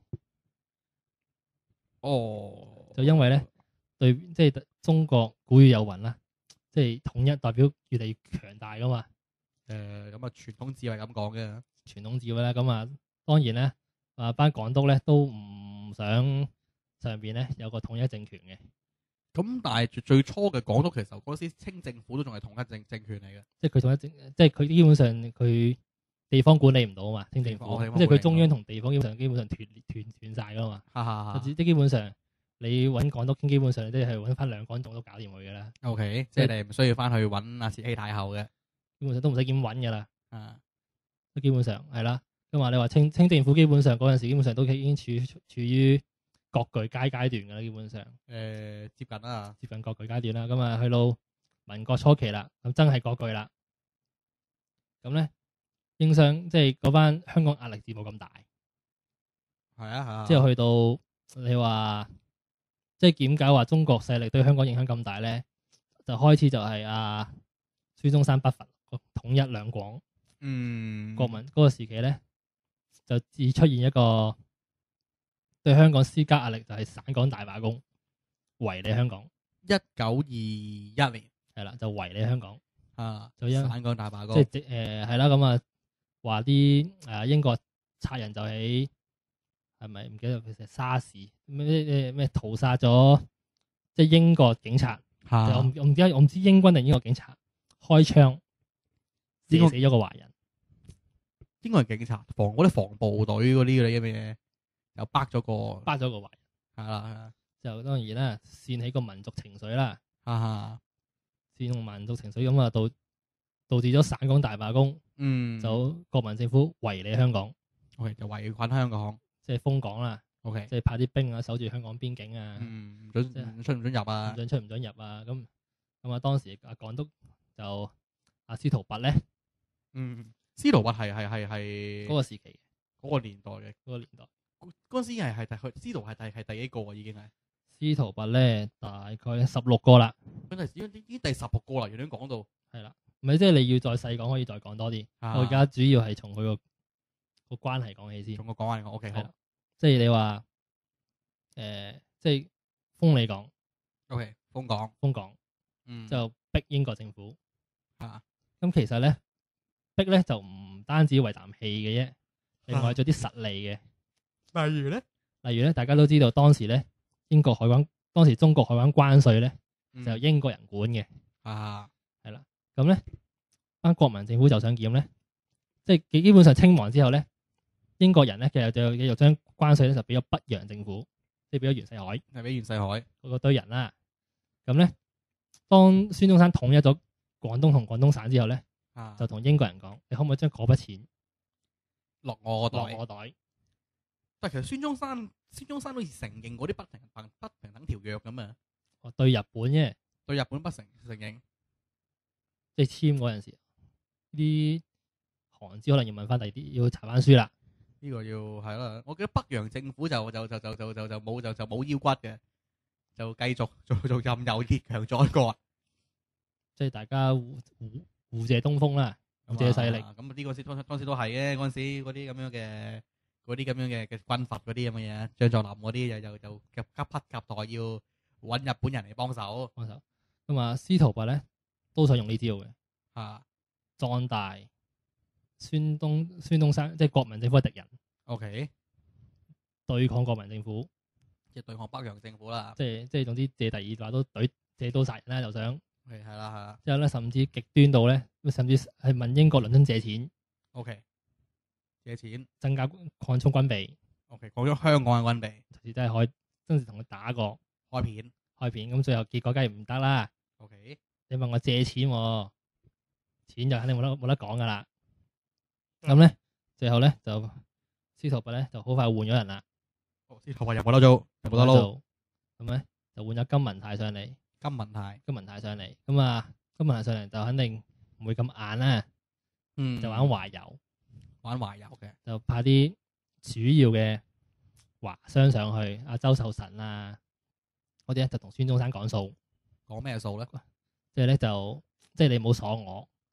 哦， 就因為咧對即係中國古語有云啦，即係統一代表越嚟越強大噶嘛。 誒咁啊，傳統智慧咁講嘅。 傳統智慧啦，咁啊當然咧啊班港督咧都唔想上邊咧有個統一政權嘅。 咁但係最最初嘅港督其實嗰時清政府都仲係統一政政權嚟嘅， 即係佢統一政，即係佢基本上佢地方管理唔到啊嘛，清政府， 地方即係佢中央同地方基本上基本上斷斷斷曬噶嘛。 哈哈哈。 即係基本上你揾港督傾，基本上你都係揾翻兩港總督搞掂佢嘅啦。 O K，即係你唔需要翻去揾阿慈禧太后嘅， 基本上都唔使點揾嘅啦。 啊， 都基本上係啦。咁話你話清清政府基本上嗰陣時，基本上都已經處處於割據階階段㗎啦，基本上。誒、 呃、接近啦， 接近割據階段啦。咁啊去到民國初期啦，咁真係割據啦。咁咧，應上即係嗰班香港壓力至冇咁大。 係啊係啊。 之後去到你話，即係點解話中國勢力對香港影響咁大咧？就開始就係啊孫中山北伐統一兩廣。 嗯。 國民嗰個時期咧，就自出現一個對香港施加壓力，就係省港大罷工，圍你香港。 一九二一年係啦，就圍你香港啊， 就因省港大罷工， 即係誒係啦，咁啊話啲誒英國賊人就喺係咪唔記得佢成沙士咩咩咩屠殺咗即係英國警察， 啊、 我唔我唔知我唔知英軍定英國警察開槍射死咗個華人。 應該係警察防嗰啲防暴隊嗰啲嗰啲咁嘅嘢，又bắt咗個 bắt咗個華人， 係啦係啦， 就當然啦，煽起個民族情緒啦， 哈哈， 煽動民族情緒咁啊，導導致咗省港大罷工， 嗯， 就國民政府圍你香港 ，OK 就圍困香港， 即係封港啦 ，OK， 即係派啲兵啊守住香港邊境啊， 嗯，唔准唔出唔准入啊， 唔准出唔准入啊，咁咁啊當時阿港督就阿司徒拔咧， 嗯。司徒拔係係係係嗰個時期， 嗰個年代嘅嗰個年代， 嗰陣時係係係司徒係第係第幾個啊？已經係司徒拔咧大概十六個啦， 嗰陣時已經已經第十六個啦，原來講到係啦，唔係即係你要再細講可以再講多啲， 啊、 我而家主要係從佢個個關係講起先， 從個講話嚟講 ，OK 好， 即係你話誒、呃，即係封你港 ，OK 封港封港， 嗯， 就逼英國政府啊， 咁其實咧。逼咧就唔單止為啖氣嘅啫，另外仲有啲實利嘅、 啊。例如咧， 例如咧，大家都知道當時咧英國海關，當時中國海關關稅咧、嗯、就由英國人管嘅。啊，係啦，咁咧班國民政府就想點咧？即係基本上清亡之後咧，英國人咧其實就又將關稅咧就俾咗北洋政府，即係俾咗袁世凱， 係俾袁世凱嗰個堆人啦。咁咧，當孫中山統一咗廣東同廣東省之後咧。啊、就同英國人講，你可唔可以將嗰筆錢落我個袋？ 落我袋。 但係其實孫中山，孫中山好似承認嗰啲不平等不平等條約咁啊。 哦，對日本啫， 對日本不承承認， 即係簽嗰陣時，啲韓資可能要問翻第二啲，要查翻書啦。 呢、這個要係啦。我記得北洋政府就就就就就就就冇就就冇腰骨嘅，就繼續做做任由列強宰割。即係大家互互。互借東風啦，互借勢力。 咁呢個時當當時都係嘅，嗰陣時嗰啲咁樣嘅嗰啲咁樣嘅嘅軍閥嗰啲咁嘅嘢，張作霖嗰啲又又又急急不及待要揾日本人嚟幫手幫手。 咁啊，司徒拔咧都想用呢招嘅， 啊， 壯大孫東孫東山即係國民政府嘅敵人。 OK， 對抗國民政府， 即係對抗北洋政府啦。 即係即係總之借第二話都懟借刀殺人啦，就想。 係係啦係啦， 之後咧甚至極端到咧，甚至係問英國倫敦借錢。 O、okay, K， 借錢增加擴充軍備。 O K， 講咗香港嘅軍備， 隨時真係可以真係同佢打過開片開片，咁最後結果梗係唔得啦。 O K， 你問我借錢，錢就肯定冇得冇得講噶啦。咁、嗯、咧最後咧就司徒拔咧就好快換咗人啦。 司徒拔又冇得做，又冇得撈。 咁咧就換咗金文泰上嚟。 金文泰，金文泰上嚟，咁啊，金文泰上嚟就肯定唔會咁硬啦，嗯，就玩懷柔， 玩懷柔嘅， 就派啲主要嘅華商上去，阿周壽臣啊，嗰啲咧就同孫中山講數， 講咩數咧？ 即係咧就即係你唔好鎖我，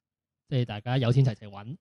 即係大家有錢齊齊揾。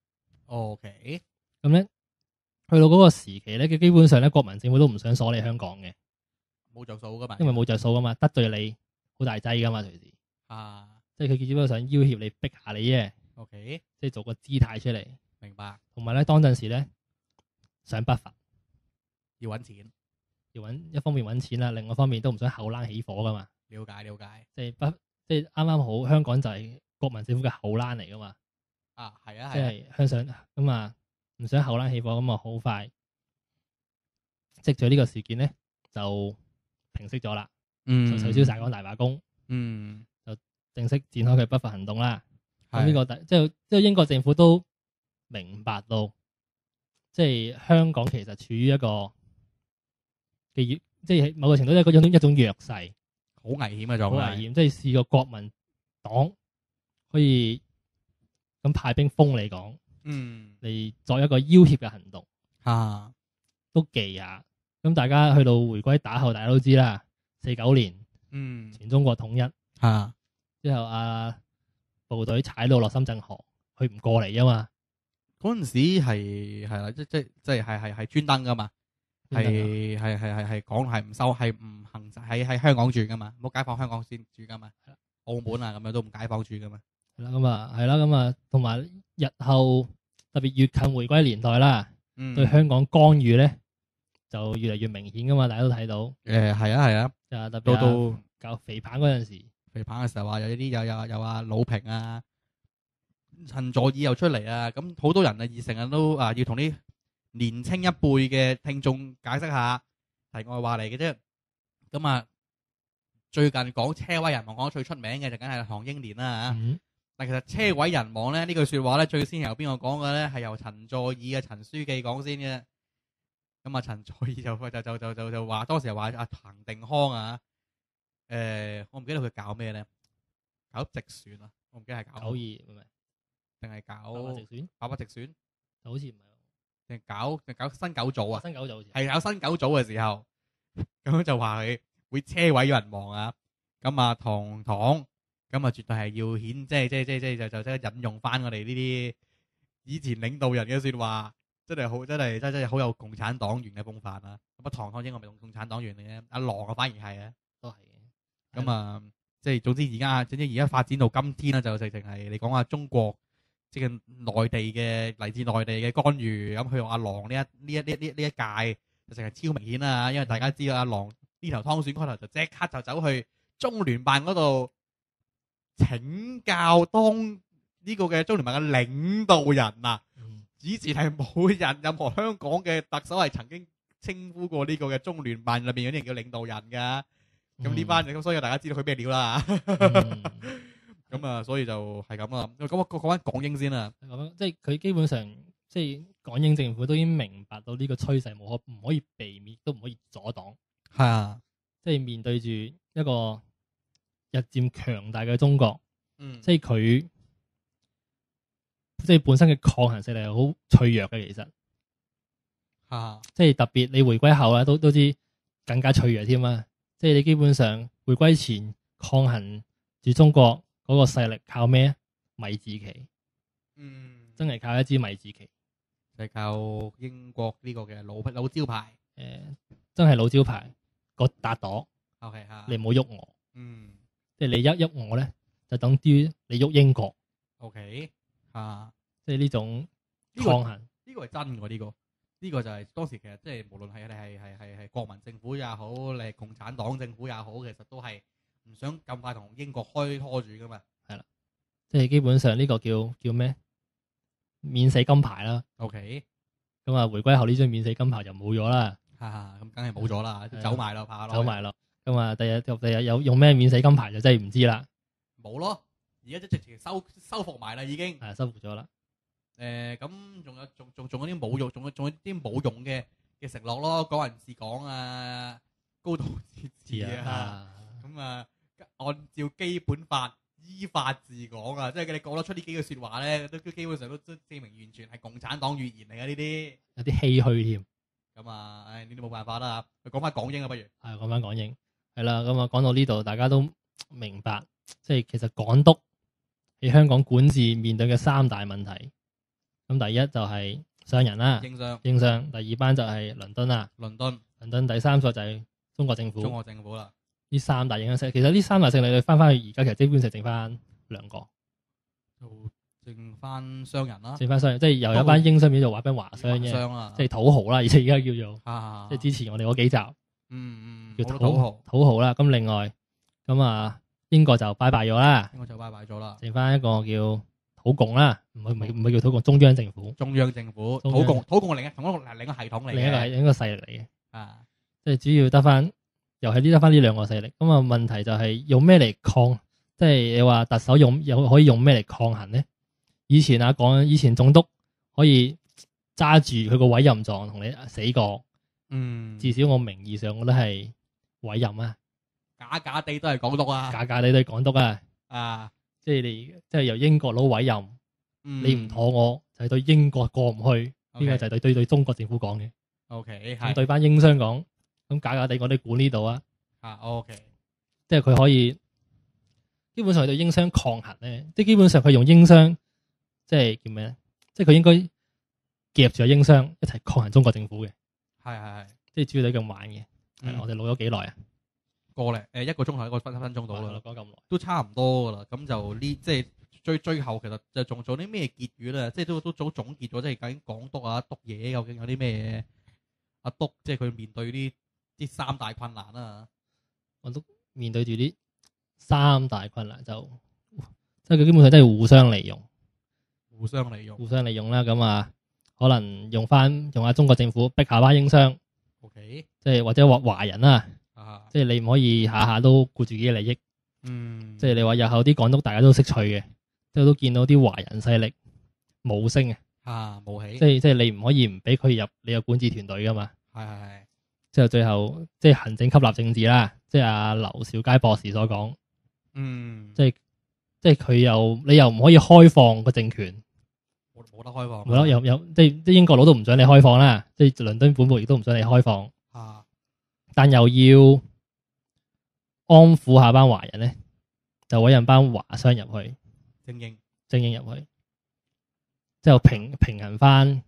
OK， 咁咧去到嗰個時期咧，佢基本上咧國民政府都唔想鎖你香港嘅， 冇着數噶嘛， 因為冇着數噶嘛，得罪你好大劑噶嘛，隨時。 啊即係佢只不過想要挾你，逼下你啫。 ，OK， 即係做個姿態出嚟。 明白， 同埋咧，當陣時咧想北伐， 要揾錢， 要揾一方面揾錢啦，另外一方面都唔想後欄起火噶嘛。 了解了解， 即係北，即係啱啱好香港就係國民政府嘅後欄嚟噶嘛。 啊係啊即係啊， 係向上咁啊，唔想後欄起火咁啊，好快藉住呢個事件咧就平息咗啦， 嗯， 就取消晒港大罷工， 嗯， 正式展開佢北伐行動啦。咁呢係個第即係即係英國政府都明白到，即係香港其實處於一個嘅弱，即係某個程度都係一種一種弱勢， 好危險嘅狀態， 好危險。即係試過國民黨可以咁派兵封你港， 嗯， 嚟作一個要挾嘅行動， 啊， 都忌下。咁大家去到回歸打後，大家都知啦，四九年嗯， 全中國統一啊， 之後，啊部隊踩到落深圳河，佢唔過嚟啊嘛。 嗰陣時係係啦，即即即係係係專登噶嘛，係係係係係講係唔收係唔行喺喺香港住噶嘛，冇解放香港先住噶嘛，澳門啊咁樣都唔解放住噶嘛。 係啦，咁啊係啦，咁啊同埋日後特別越近回歸年代啦， 嗯， 對香港干預咧就越嚟越明顯噶嘛，大家都睇到。 誒係啊係啊， 就特到到別啊搞肥棒嗰陣時， 肥棒嘅時候話有呢啲有有有啊魯平啊、陳佐洱又出嚟啊，咁好多人啊而成日都啊要同啲年青一輩嘅聽眾解釋下題外話嚟嘅啫。咁啊最近講車毀人亡講得最出名嘅就梗係唐英年啦嚇。 嗯但其實車毀人亡咧呢句説話咧最先由邊個講嘅咧？係由陳佐洱嘅陳書記講先嘅。咁啊陳佐洱就就就就就就話當時係話阿彭定康啊，誒我唔記得佢搞咩咧，搞直選啊，我唔記得係搞九二唔係定係搞八八直選， 八八直選， 就好似唔係定係搞定搞新九組啊？ 新九就好似係搞新九組嘅時候，咁就話佢會車毀人亡啊。咁啊唐唐咁啊絕對係要顯即係即係即係即係就就即係引用翻我哋呢啲以前領導人嘅説話，真係好真係真真係好有共產黨員嘅風範啊。咁啊唐唐應該唔係共產黨員嚟嘅，阿郎啊反而係啊。 都係嘅。 咁啊，即係總之而家總之而家發展到今天啦，就直情係你講下中國即係內地嘅嚟自內地嘅干預，咁佢用阿郎呢一呢一呢呢呢一屆就成係超明顯啦。因為大家知道阿郎呢頭湯選開頭就即刻就走去中聯辦嗰度請教當呢個嘅中聯辦嘅領導人啊。 嗯以前係冇人任何香港嘅特首係曾經稱呼過呢個嘅中聯辦裏邊有啲人叫領導人㗎。咁呢班咁，所以大家知道佢咩料啦。咁啊，所以就係咁啦。咁我講翻港英先啦。 咁樣即係佢基本上即係港英政府都已經明白到呢個趨勢冇可唔可以避免，都唔可以阻擋。 係啊， 即係面對住一個日漸強大嘅中國， 嗯， 即係佢即係本身嘅抗衡勢力係好脆弱嘅，其實嚇， 即係特別你回歸後啦，都都知更加脆弱添啊！即係你基本上回歸前抗衡住中國嗰個勢力靠咩啊？米字旗， 嗯， 真係靠一支米字旗， 就係靠英國呢個嘅老老招牌。 誒、真係老招牌，個笪朵， OK 嚇， 你唔好喐我， 嗯即係你一喐我咧，就等於你喐英國， ，OK 嚇， 即係呢種呢個抗衡。 呢個係真㗎，呢個呢個就係當時其實即係無論係你係係係係國民政府也好，你係共產黨政府也好，其實都係唔想咁快同英國開拖住噶嘛。 即係基本上呢個叫叫咩？免死金牌啦。 OK， 咁啊，回歸後呢張免死金牌就冇咗啦， 哈哈，咁梗係冇咗啦， 係啊走埋啦，怕咯， 走埋咯。咁啊，第日第日有用咩免死金牌就真係唔知啦。 冇咯，而家即直情收收復埋啦，已經。 係收復咗啦。 誒，咁仲有仲仲仲有啲冇用，仲有仲有啲冇用嘅嘅承諾咯，港人治港啊，高度自治啊， 啊， 咁啊，按照基本法依法治港啊，即係你講得出呢幾句説話咧，都都基本上都都證明完全係共產黨語言嚟嘅呢啲。 有啲唏噓添。 咁啊，唉，呢啲冇辦法啦。佢講翻港英啊，不如。 係講翻港英係啦。咁啊，講到呢度，大家都明白，即係其實港督喺香港管治面對嘅三大問題。咁第一就係商人啦， 英商、 英商。第二班就係倫敦啦， 倫敦、 倫敦。第三個就係中國政府。 中國政府啦， 呢三大影響勢力，其實呢三大勢力你翻翻去而家，其實基本上剩翻兩個， 就剩翻商人啦， 剩翻商人，即係由一班英商變做話班華商嘅， 商啦， 即係土豪啦，而且而家叫做， 啊， 即係之前我哋嗰幾集嗯嗯叫土好多土豪， 土豪啦。咁另外咁啊，英國就拜拜咗啦， 應該就拜拜咗啦， 剩翻一個叫土共啦，唔係唔係唔係叫土共，中央政府， 中央政府， 中央土共土共係另一同一個係另一個系統嚟嘅， 另一個係另一個勢力嚟嘅， 啊， 即係主要得翻，又係呢得翻呢兩個勢力。咁啊問題就係用咩嚟抗？即係你話特首用有可以用咩嚟抗衡咧？以前啊講，以前總督可以揸住佢個委任狀同你死過， 嗯， 至少我名義上我都係委任啊， 假假地都係港督啊， 假假地都係港督啊， 啊， 即係你即係由英國佬委任， 嗯你唔妥我就係對英國過唔去，呢個就係對對對中國政府講嘅。 ，OK， 咁係對班英商講，咁假假地我哋管呢度啊， 啊，OK， 即係佢可以基本上係對英商抗衡咧，即係基本上佢用英商。即係叫咩咧？即係佢應該夾住個英商一齊抗衡中國政府嘅， 係係係， 即係主要你咁玩嘅。係、 嗯我哋錄咗幾耐啊？ 個零誒一個鐘頭一個分分鐘到啦， 講咁耐， 都差唔多噶啦。咁就呢即係最最後其實就仲做啲咩結語咧？即係都都早總結咗，即係究竟港督啊督嘢究竟有啲咩阿督，即係佢面對呢啲三大困難啊。 我都面對住啲三大困難，就即係佢基本上都係互相利用。 互相利用， 互相利用啦，咁啊，可能用翻用下中國政府逼下班英商 ，OK， 即係或者話華人啦， 啊， 即係你唔可以下下都顧住自己嘅利益， 嗯， 即係你話日後啲港督大家都識趣嘅，即係都見到啲華人勢力冇升嘅， 啊冇起， 即係即係你唔可以唔俾佢入你個管治團隊噶嘛， 係係係， 之後最後即係行政吸納政治啦，即係阿劉兆佳博士所講， 嗯， 即係即係佢又你又唔可以開放個政權。 冇冇得開放， 冇咯，有有即係啲英國佬都唔想你開放啦，即係倫敦本部亦都唔想你開放， 啊， 但又要安撫下班華人咧，就委任班華商入去， 精英， 精英入去，之後平平衡翻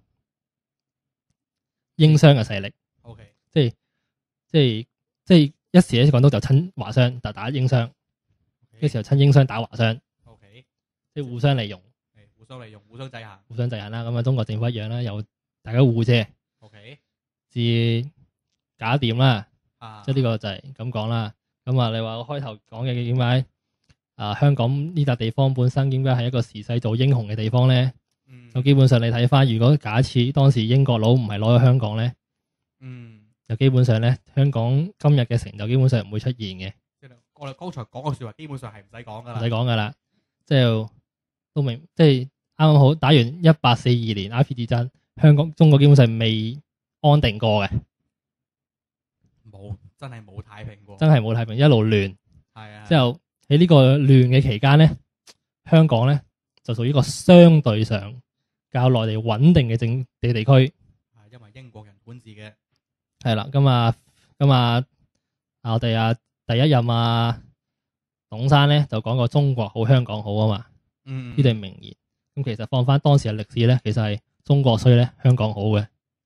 英商嘅勢力， ，OK， 即係即係即係一時咧講到就親華商，就打英商，一時又親英商打華商， OK， 即係互相利用。 互相利用，互相制衡， 互相制衡啦，咁啊中國政府一樣啦，又大家互借， ，OK， 至搞掂啦， 啊， 即係呢個就係咁講啦。咁啊，你話我開頭講嘅點解啊香港呢笪地方本身點解係一個時勢做英雄嘅地方咧？ 嗯， 咁基本上你睇翻，如果假設當時英國佬唔係攞咗香港咧， 嗯， 就基本上咧香港今日嘅成就基本上唔會出現嘅， 即係我哋剛才講嘅說話，基本上係唔使講噶啦， 唔使講噶啦，即係都明，即係啱啱好打完一八四二年 I P 戰爭，香港中國基本上未安定過嘅， 冇，真係冇太平過， 真係冇太平，一路亂。 係啊， 之後喺呢個亂嘅期間咧，香港咧就屬於一個相對上較內地穩定嘅政地地區。 係因為英國人管治嘅， 係啦，咁啊，咁啊，啊我哋啊第一任啊董生咧就講過中國好，香港好啊嘛， 嗯， 呢啲係名言。咁其實放翻當時嘅歷史咧，其實係中國衰咧，香港好嘅。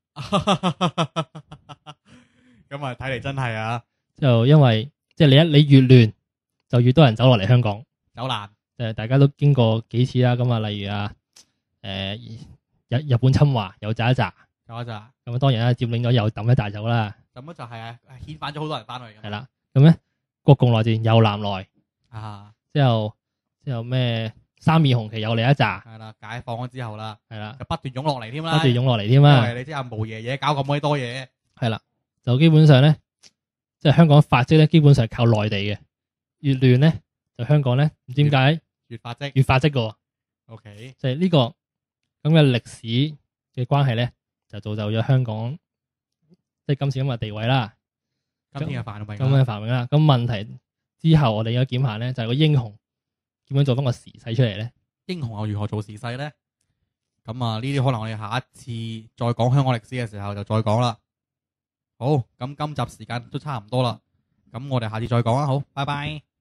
咁啊，睇嚟真係啊， 就因為即係你一你越亂，就越多人走落嚟香港。 走難， 誒，大家都經過幾次啦，咁啊，例如啊，誒日日本侵華又炸一炸， 走一陣， 咁啊當然啦，佔領咗又抌一大走啦， 咁樣就係啊，遣返咗好多人翻去， 係，啦，咁咧國共內戰又南來， 啊， 之後之後咩三面紅旗又嚟一炸， 係啦，解放咗之後啦， 係啦， 就不斷湧落嚟添啦， 不斷湧落嚟添因啦， 為你知阿毛爺爺搞咁鬼多嘢， 係啦，就基本上咧，即係香港發跡咧，基本上係靠內地嘅，越亂咧就香港咧唔知點解越發跡越發跡嘅， ，OK， 就係呢個咁嘅歷史嘅關係咧，就造就咗香港即係今次咁嘅地位啦。 今天嘅繁榮， 咁嘅繁榮啦。咁問題之後我哋應該檢下咧，就係個英雄點樣做翻個時勢出嚟咧？ 英雄又如何做時勢咧？咁啊，呢啲可能我哋下一次再講香港歷史嘅時候就再講啦。好，咁今集時間都差唔多啦，咁我哋下次再講啦。好，拜拜。